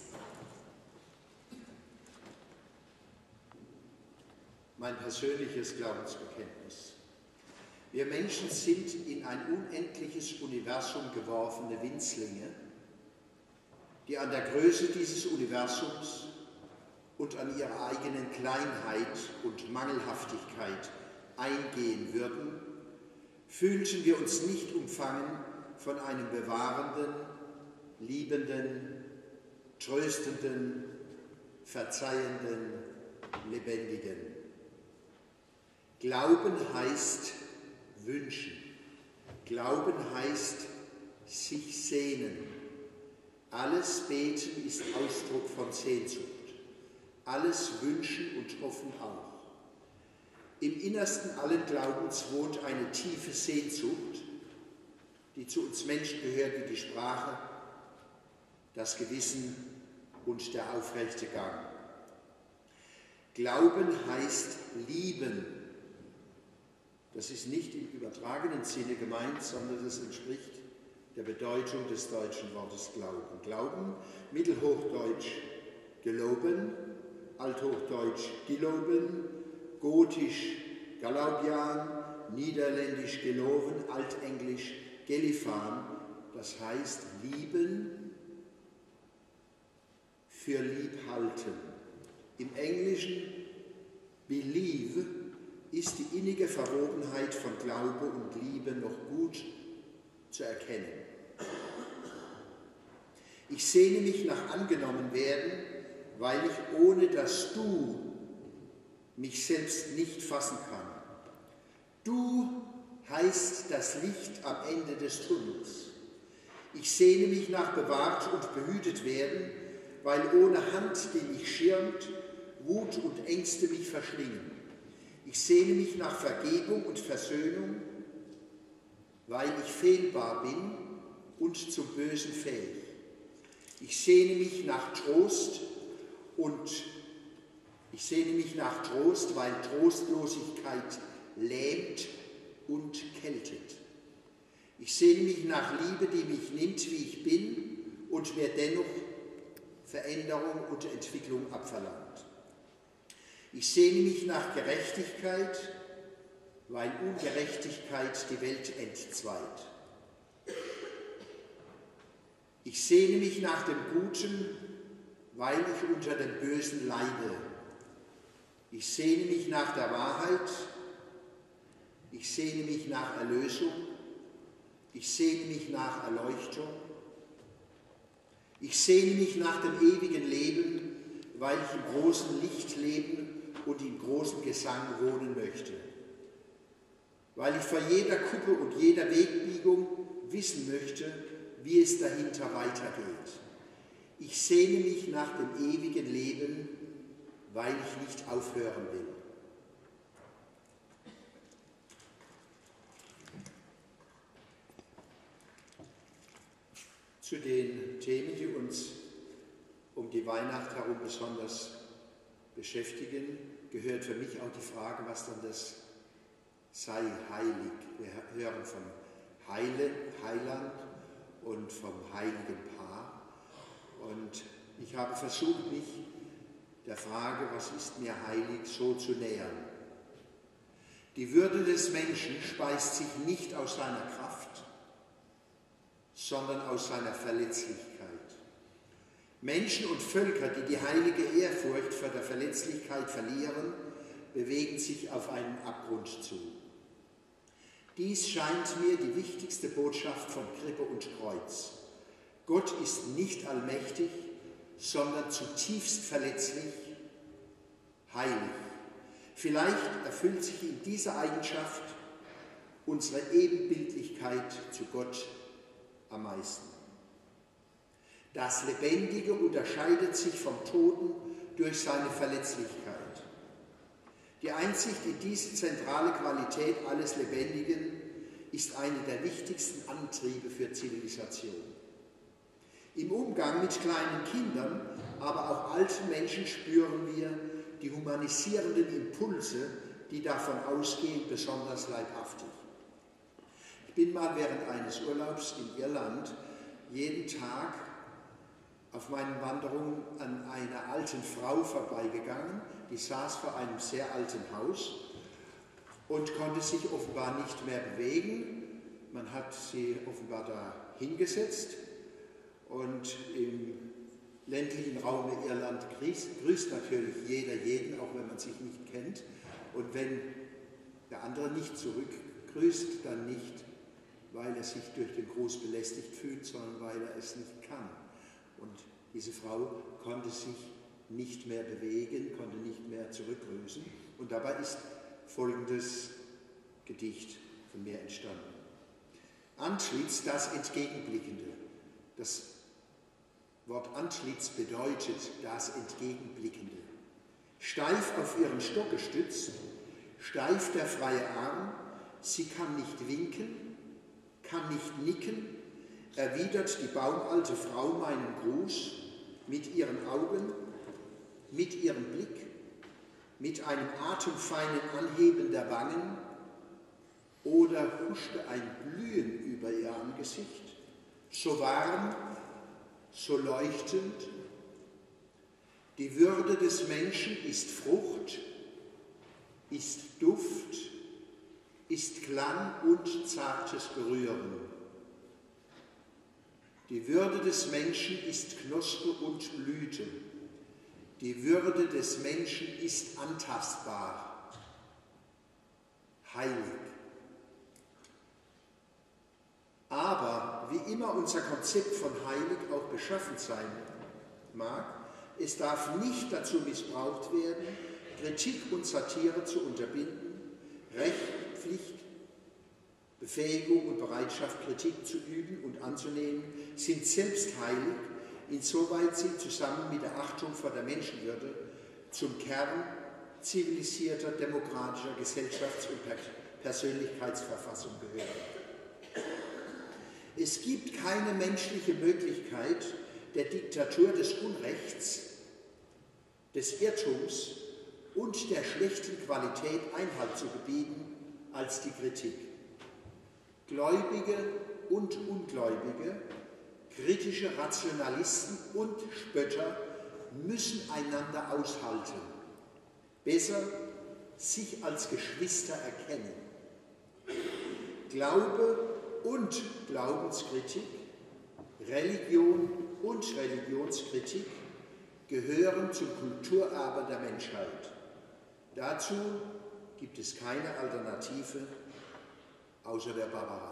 S2: Mein persönliches Glaubensbekenntnis. Wir Menschen sind in ein unendliches Universum geworfene Winzlinge, die an der Größe dieses Universums und an ihrer eigenen Kleinheit und Mangelhaftigkeit eingehen würden, fühlten wir uns nicht umfangen von einem bewahrenden, liebenden, tröstenden, verzeihenden, lebendigen. Glauben heißt wünschen. Glauben heißt sich sehnen. Alles Beten ist Ausdruck von Sehnsucht. Alles Wünschen und Hoffen auch. Im Innersten allen Glaubens wohnt eine tiefe Sehnsucht, die zu uns Menschen gehört wie die Sprache, das Gewissen und der aufrechte Gang. Glauben heißt lieben. Das ist nicht im übertragenen Sinne gemeint, sondern das entspricht der Bedeutung des deutschen Wortes Glauben. Glauben, mittelhochdeutsch geloben, althochdeutsch geloben, gotisch galaubian, niederländisch geloven, altenglisch gelifan, das heißt lieben, für lieb halten. Im Englischen believe ist die innige Verwobenheit von Glaube und Liebe noch gut zu erkennen. Ich sehne mich nach angenommen werden, weil ich ohne das Du mich selbst nicht fassen kann. Du heißt das Licht am Ende des Tunnels. Ich sehne mich nach bewahrt und behütet werden, weil ohne Hand, die mich schirmt, Wut und Ängste mich verschlingen. Ich sehne mich nach Vergebung und Versöhnung, weil ich fehlbar bin und zum Bösen fähig. Ich sehne mich nach Trost und ich sehne mich nach Trost, weil Trostlosigkeit lähmt und kältet. Ich sehne mich nach Liebe, die mich nimmt, wie ich bin und mir dennoch Veränderung und Entwicklung abverlangt. Ich sehne mich nach Gerechtigkeit, weil Ungerechtigkeit die Welt entzweit. Ich sehne mich nach dem Guten, weil ich unter dem Bösen leide. Ich sehne mich nach der Wahrheit, ich sehne mich nach Erlösung, ich sehne mich nach Erleuchtung, ich sehne mich nach dem ewigen Leben, weil ich im großen Licht leben und im großen Gesang wohnen möchte. Weil ich vor jeder Kuppe und jeder Wegbiegung wissen möchte, wie es dahinter weitergeht. Ich sehne mich nach dem ewigen Leben, weil ich nicht aufhören will. Zu den Themen, die uns um die Weihnacht herum besonders beschäftigen, gehört für mich auch die Frage, was dann das sei heilig. Wir hören vom Heile, Heiland und vom heiligen Paar. Und ich habe versucht, mich der Frage, was ist mir heilig, so zu nähern. Die Würde des Menschen speist sich nicht aus seiner Kraft, sondern aus seiner Verletzlichkeit. Menschen und Völker, die die heilige Ehrfurcht vor der Verletzlichkeit verlieren, bewegen sich auf einen Abgrund zu. Dies scheint mir die wichtigste Botschaft von Krippe und Kreuz. Gott ist nicht allmächtig, sondern zutiefst verletzlich, heilig. Vielleicht erfüllt sich in dieser Eigenschaft unsere Ebenbildlichkeit zu Gott am meisten. Das Lebendige unterscheidet sich vom Toten durch seine Verletzlichkeit. Die Einsicht in diese zentrale Qualität alles Lebendigen ist einer der wichtigsten Antriebe für Zivilisation. Im Umgang mit kleinen Kindern, aber auch alten Menschen spüren wir die humanisierenden Impulse, die davon ausgehen, besonders leibhaftig. Ich bin mal während eines Urlaubs in Irland jeden Tag auf meinen Wanderungen an einer alten Frau vorbeigegangen, die saß vor einem sehr alten Haus und konnte sich offenbar nicht mehr bewegen. Man hat sie offenbar da hingesetzt und im ländlichen Raum Irland grüßt, grüßt natürlich jeder jeden, auch wenn man sich nicht kennt. Und wenn der andere nicht zurückgrüßt, dann nicht, weil er sich durch den Gruß belästigt fühlt, sondern weil er es nicht kann. Und diese Frau konnte sich nicht mehr bewegen, konnte nicht mehr zurückgrüßen. Und dabei ist folgendes Gedicht von mir entstanden. Antlitz, das Entgegenblickende. Das Wort Antlitz bedeutet das Entgegenblickende. Steif auf ihren Stock gestützt, steif der freie Arm, sie kann nicht winken, kann nicht nicken, erwidert die baumalte Frau meinen Gruß mit ihren Augen, mit ihrem Blick, mit einem atemfeinen Anheben der Wangen, oder huschte ein Glühen über ihr Angesicht, so warm, so leuchtend. Die Würde des Menschen ist Frucht, ist Duft, ist Klang und zartes Berühren. Die Würde des Menschen ist Knospe und Blüte. Die Würde des Menschen ist antastbar, heilig. Aber wie immer unser Konzept von heilig auch beschaffen sein mag, es darf nicht dazu missbraucht werden, Kritik und Satire zu unterbinden, Recht, Pflicht, Befähigung und Bereitschaft, Kritik zu üben und anzunehmen, sind selbst heilig, insoweit sie zusammen mit der Achtung vor der Menschenwürde zum Kern zivilisierter, demokratischer Gesellschafts- und Persönlichkeitsverfassung gehören. Es gibt keine menschliche Möglichkeit, der Diktatur des Unrechts, des Irrtums und der schlechten Qualität Einhalt zu gebieten als die Kritik. Gläubige und Ungläubige, Kritische Rationalisten und Spötter müssen einander aushalten. Besser sich als Geschwister erkennen. Glaube und Glaubenskritik, Religion und Religionskritik gehören zum Kulturerbe der Menschheit. Dazu gibt es keine Alternative außer der Barbarei.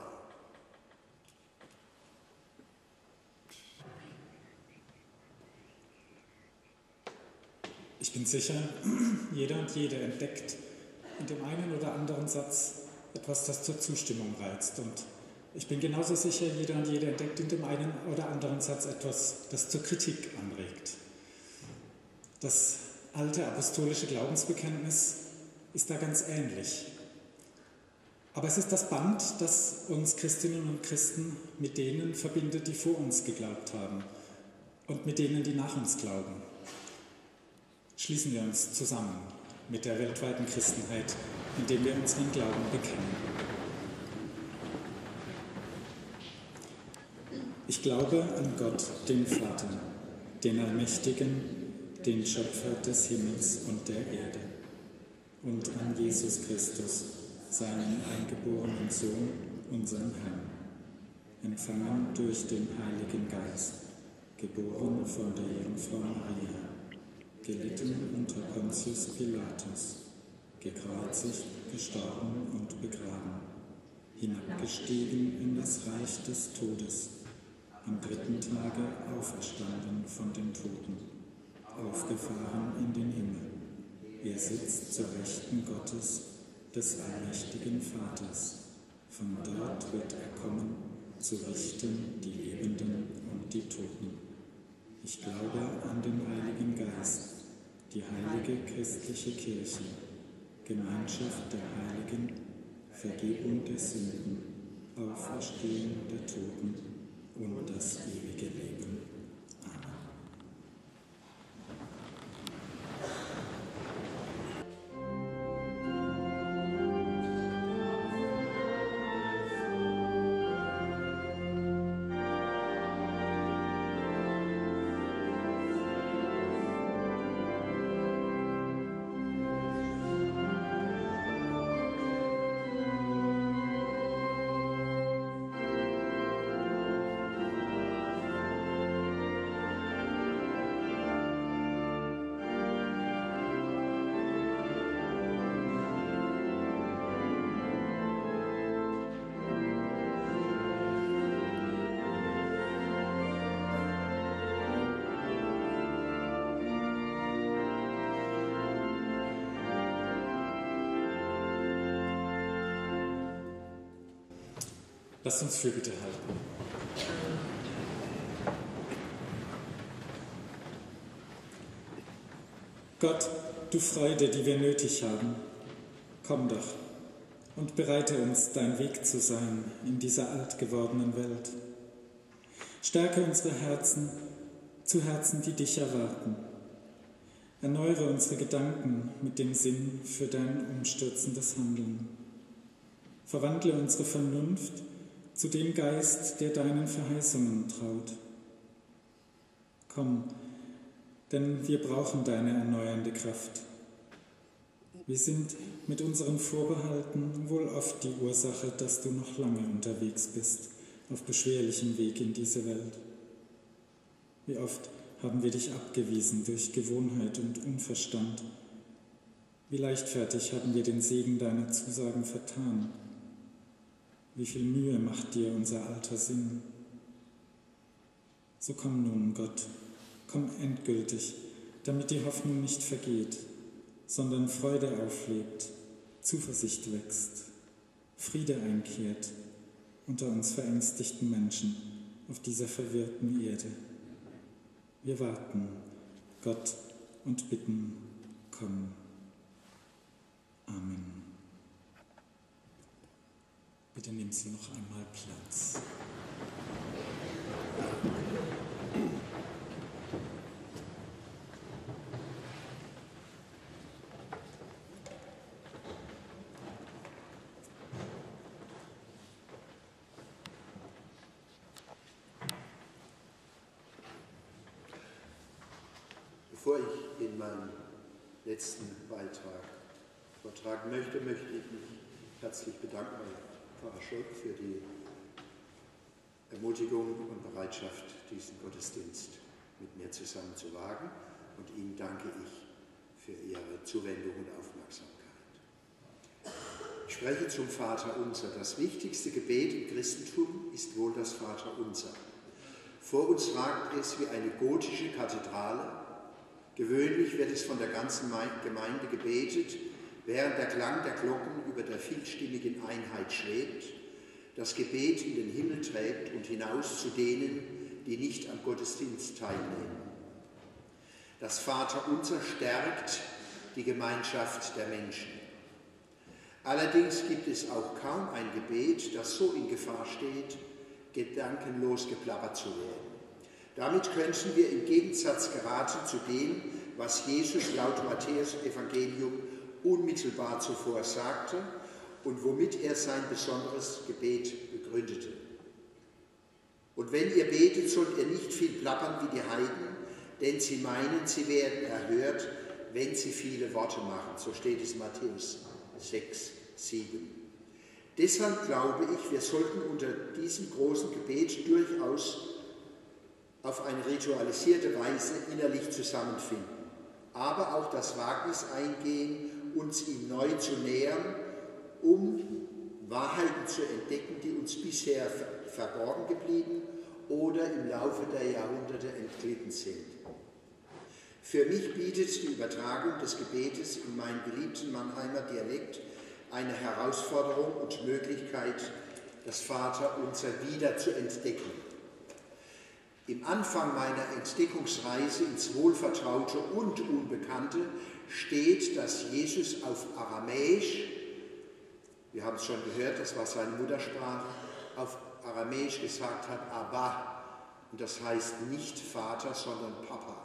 S1: Ich bin sicher, jeder und jede entdeckt in dem einen oder anderen Satz etwas, das zur Zustimmung reizt. Und ich bin genauso sicher, jeder und jede entdeckt in dem einen oder anderen Satz etwas, das zur Kritik anregt. Das alte apostolische Glaubensbekenntnis ist da ganz ähnlich. Aber es ist das Band, das uns Christinnen und Christen mit denen verbindet, die vor uns geglaubt haben und mit denen, die nach uns glauben. Schließen wir uns zusammen mit der weltweiten Christenheit, indem wir unseren Glauben bekennen. Ich glaube an Gott, den Vater, den Allmächtigen, den Schöpfer des Himmels und der Erde, und an Jesus Christus, seinen eingeborenen Sohn, unseren Herrn, empfangen durch den Heiligen Geist, geboren von der Jungfrau Maria, gelitten unter Pontius Pilatus, gekreuzigt, gestorben und begraben, hinabgestiegen in das Reich des Todes, am dritten Tage auferstanden von den Toten, aufgefahren in den Himmel. Er sitzt zur Rechten Gottes, des allmächtigen Vaters. Von dort wird er kommen, zu richten die Lebenden und die Toten. Ich glaube an den Heiligen Geist, die heilige christliche Kirche, Gemeinschaft der Heiligen, Vergebung der Sünden, Auferstehung der Toten und das ewige Leben. Amen. Lasst uns Fürbitte halten. Gott, du Freude, die wir nötig haben, komm doch und bereite uns, dein Weg zu sein in dieser alt gewordenen Welt. Stärke unsere Herzen zu Herzen, die dich erwarten. Erneuere unsere Gedanken mit dem Sinn für dein umstürzendes Handeln. Verwandle unsere Vernunft zu dem Geist, der deinen Verheißungen traut. Komm, denn wir brauchen deine erneuernde Kraft. Wir sind mit unseren Vorbehalten wohl oft die Ursache, dass du noch lange unterwegs bist, auf beschwerlichem Weg in diese Welt. Wie oft haben wir dich abgewiesen durch Gewohnheit und Unverstand. Wie leichtfertig haben wir den Segen deiner Zusagen vertan. Wie viel Mühe macht dir unser alter Sinn? So komm nun, Gott, komm endgültig, damit die Hoffnung nicht vergeht, sondern Freude auflebt, Zuversicht wächst, Friede einkehrt unter uns verängstigten Menschen auf dieser verwirrten Erde. Wir warten, Gott, und bitten, komm. Amen. Bitte nehmen Sie noch einmal Platz.
S2: Bevor ich in meinen letzten Beitrag vortragen möchte, möchte ich mich herzlich bedanken bei Pfarrer Scholk für die Ermutigung und Bereitschaft, diesen Gottesdienst mit mir zusammen zu wagen. Und Ihnen danke ich für Ihre Zuwendung und Aufmerksamkeit. Ich spreche zum Vaterunser. Das wichtigste Gebet im Christentum ist wohl das Vaterunser. Vor uns ragt es wie eine gotische Kathedrale. Gewöhnlich wird es von der ganzen Gemeinde gebetet, während der Klang der Glocken über der vielstimmigen Einheit schwebt, das Gebet in den Himmel trägt und hinaus zu denen, die nicht am Gottesdienst teilnehmen. Das Vaterunser stärkt die Gemeinschaft der Menschen. Allerdings gibt es auch kaum ein Gebet, das so in Gefahr steht, gedankenlos geplappert zu werden. Damit könnten wir im Gegensatz geraten zu dem, was Jesus laut Matthäus Evangelium unmittelbar zuvor sagte und womit er sein besonderes Gebet begründete. Und wenn ihr betet, sollt ihr nicht viel plappern wie die Heiden, denn sie meinen, sie werden erhört, wenn sie viele Worte machen. So steht es in Matthäus sechs, sieben. Deshalb glaube ich, wir sollten unter diesem großen Gebet durchaus auf eine ritualisierte Weise innerlich zusammenfinden, aber auch das Wagnis eingehen, uns ihm neu zu nähern, um Wahrheiten zu entdecken, die uns bisher verborgen geblieben oder im Laufe der Jahrhunderte entglitten sind. Für mich bietet die Übertragung des Gebetes in meinen geliebten Mannheimer Dialekt eine Herausforderung und Möglichkeit, das Vaterunser wieder zu entdecken. Im Anfang meiner Entdeckungsreise ins Wohlvertraute und Unbekannte steht, dass Jesus auf Aramäisch, wir haben es schon gehört, das war seine Muttersprache, auf Aramäisch gesagt hat, Abba, und das heißt nicht Vater, sondern Papa.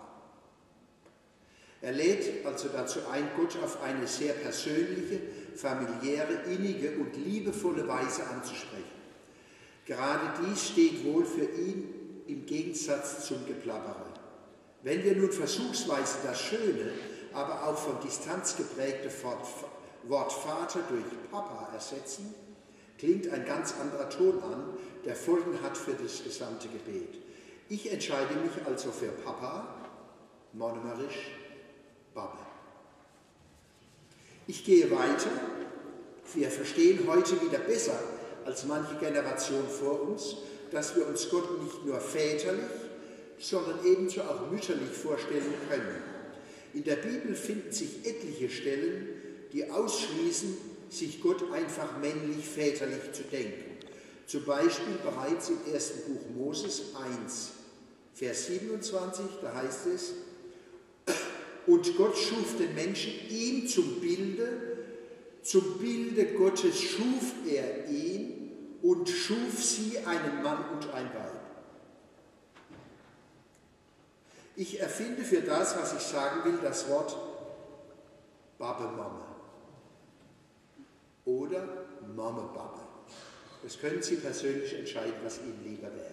S2: Er lädt also dazu ein, Gott auf eine sehr persönliche, familiäre, innige und liebevolle Weise anzusprechen. Gerade dies steht wohl für ihn im Gegensatz zum Geplappere. Wenn wir nun versuchsweise das schöne, aber auch von Distanz geprägte Wort Vater durch Papa ersetzen, klingt ein ganz anderer Ton an, der Folgen hat für das gesamte Gebet. Ich entscheide mich also für Papa, monomerisch, Babbe. Ich gehe weiter. Wir verstehen heute wieder besser als manche Generation vor uns, dass wir uns Gott nicht nur väterlich, sondern ebenso auch mütterlich vorstellen können. In der Bibel finden sich etliche Stellen, die ausschließen, sich Gott einfach männlich väterlich zu denken. Zum Beispiel bereits im ersten Buch Moses eins, Vers siebenundzwanzig, da heißt es, und Gott schuf den Menschen ihm zum Bilde, zum Bilde Gottes schuf er ihn und schuf sie, einen Mann und ein Weib. Ich erfinde für das, was ich sagen will, das Wort Babbe Mamme oder Mamme Babbe. Das können Sie persönlich entscheiden, was Ihnen lieber wäre.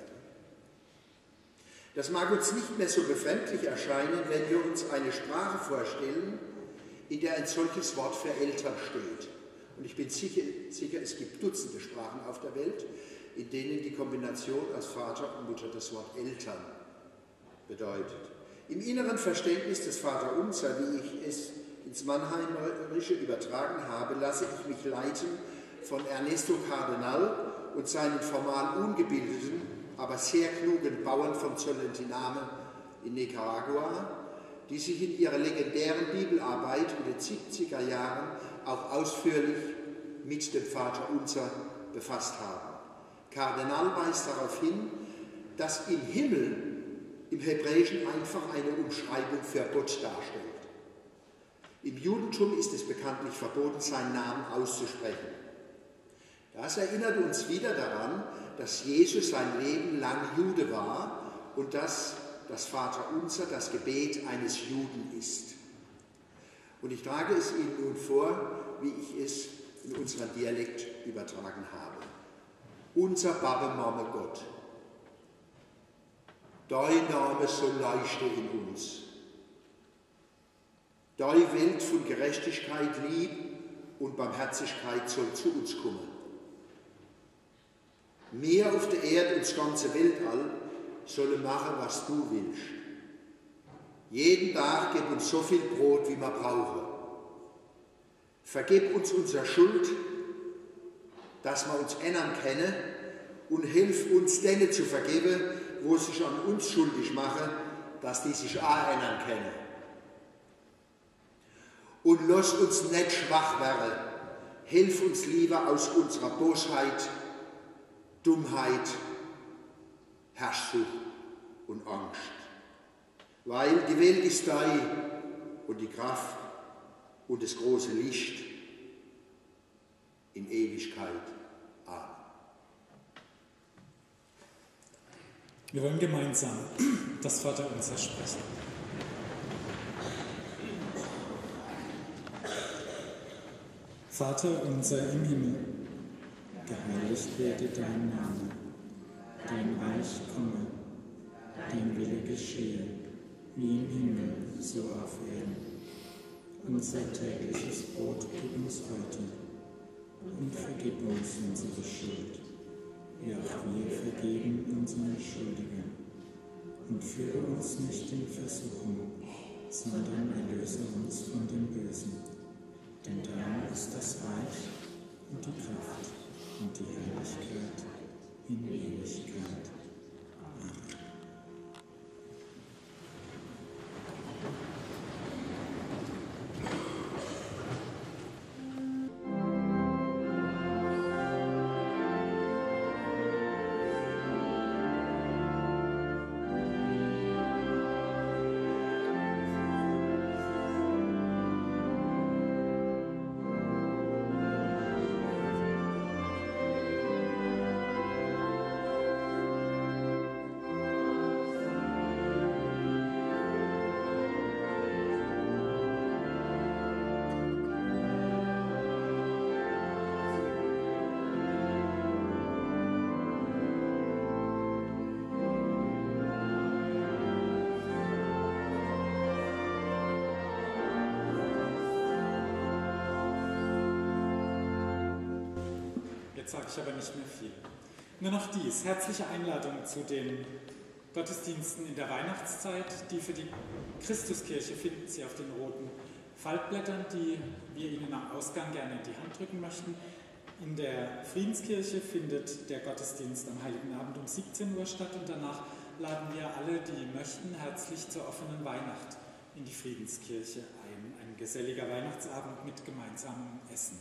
S2: Das mag uns nicht mehr so befremdlich erscheinen, wenn wir uns eine Sprache vorstellen, in der ein solches Wort für Eltern steht. Und ich bin sicher, sicher, es gibt Dutzende Sprachen auf der Welt, in denen die Kombination aus Vater und Mutter das Wort Eltern bedeutet. Im inneren Verständnis des Vaterunser, wie ich es ins Mannheimerische übertragen habe, lasse ich mich leiten von Ernesto Cardenal und seinen formal ungebildeten, aber sehr klugen Bauern von Zollentinamen in Nicaragua, die sich in ihrer legendären Bibelarbeit in den siebziger Jahren auch ausführlich mit dem Vaterunser befasst haben. Cardenal weist darauf hin, dass im Himmel im Hebräischen einfach eine Umschreibung für Gott darstellt. Im Judentum ist es bekanntlich verboten, seinen Namen auszusprechen. Das erinnert uns wieder daran, dass Jesus sein Leben lang Jude war und dass das Vaterunser das Gebet eines Juden ist. Und ich trage es Ihnen nun vor, wie ich es in unserem Dialekt übertragen habe. Unser Babbe Mamme Gott, dein Name soll leuchten in uns. Deine Welt von Gerechtigkeit, Liebe und Barmherzigkeit soll zu uns kommen. Wir auf der Erde und das ganze Weltall sollen machen, was du willst. Jeden Tag gib uns so viel Brot, wie wir brauchen. Vergib uns unsere Schuld, dass wir uns ändern können, und hilf uns, denen zu vergeben, wo sich an uns schuldig machen, dass die sich auch ändern können. Und lass uns nicht schwach werden. Hilf uns lieber aus unserer Bosheit, Dummheit, Herrschsucht und Angst. Weil die Welt ist dein und die Kraft und das große Licht in Ewigkeit. Amen.
S1: Wir wollen gemeinsam das Vaterunser sprechen. Vater unser im Himmel, geheiligt werde dein Name, dein Reich komme, dein Wille geschehe, wie im Himmel, so auf Erden. Unser tägliches Brot gib uns heute und vergib uns unsere Schuld, wie auch wir vergeben unseren Schuldigen. Und führe uns nicht in Versuchung, sondern erlöse uns von dem Bösen. Denn dein ist das Reich und die Kraft und die Herrlichkeit in Ewigkeit. Amen. Jetzt sage ich aber nicht mehr viel. Nur noch dies, herzliche Einladung zu den Gottesdiensten in der Weihnachtszeit, die für die Christuskirche finden Sie auf den roten Faltblättern, die wir Ihnen am Ausgang gerne in die Hand drücken möchten. In der Friedenskirche findet der Gottesdienst am Heiligen Abend um siebzehn Uhr statt und danach laden wir alle, die möchten, herzlich zur offenen Weihnacht in die Friedenskirche ein. Ein geselliger Weihnachtsabend mit gemeinsamem Essen.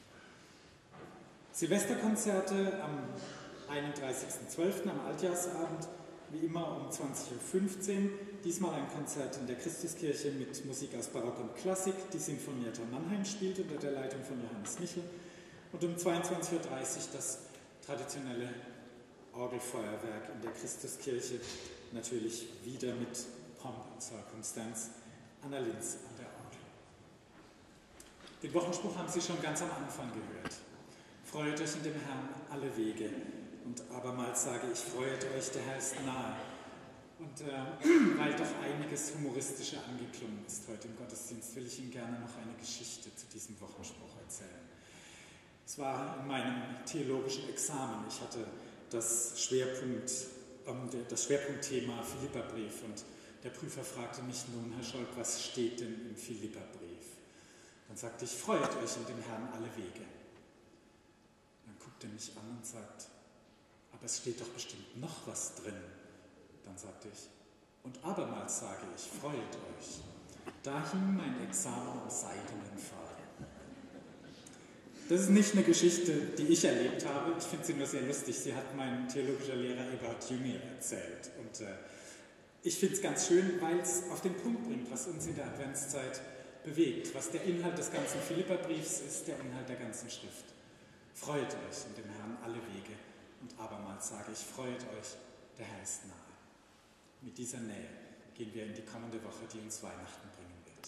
S1: Silvesterkonzerte am einunddreißigsten zwölften am Altjahrsabend, wie immer um zwanzig Uhr fünfzehn. Diesmal ein Konzert in der Christuskirche mit Musik aus Barock und Klassik. Die Sinfonietta Mannheim spielt unter der Leitung von Johannes Michel. Und um zweiundzwanzig Uhr dreißig das traditionelle Orgelfeuerwerk in der Christuskirche, natürlich wieder mit Pomp und Circumstance, Anna Linz an der Orgel. Den Wochenspruch haben Sie schon ganz am Anfang gehört. Freut euch in dem Herrn alle Wege. Und abermals sage ich, freut euch, der Herr ist nahe. Und äh, weil doch einiges Humoristische angeklungen ist heute im Gottesdienst, will ich Ihnen gerne noch eine Geschichte zu diesem Wochenspruch erzählen. Es war in meinem theologischen Examen. Ich hatte das, Schwerpunkt, ähm, das Schwerpunktthema Philipperbrief und der Prüfer fragte mich nun, Herr Scholk, was steht denn im Philipperbrief? Dann sagte ich, freut euch in dem Herrn alle Wege. Dann guckt er mich an und sagt, aber es steht doch bestimmt noch was drin. Dann sagte ich, und abermals sage ich, freut euch. Da hing mein Examen am seidenen Faden. Das ist nicht eine Geschichte, die ich erlebt habe. Ich finde sie nur sehr lustig. Sie hat mein theologischer Lehrer Eberhard Jüngel erzählt. Und äh, ich finde es ganz schön, weil es auf den Punkt bringt, was uns in der Adventszeit bewegt, was der Inhalt des ganzen Philipperbriefs ist, der Inhalt der ganzen Schrift. Freut euch in dem Herrn alle Wege. Und abermals sage ich, freut euch, der Herr ist nahe. Mit dieser Nähe gehen wir in die kommende Woche, die uns Weihnachten bringen wird.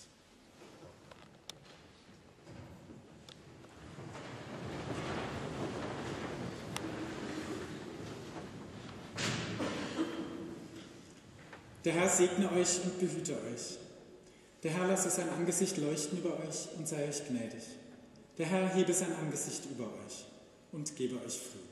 S1: Der Herr segne euch und behüte euch. Der Herr lasse sein Angesicht leuchten über euch und sei euch gnädig. Der Herr hebe sein Angesicht über euch und gebe euch Frieden.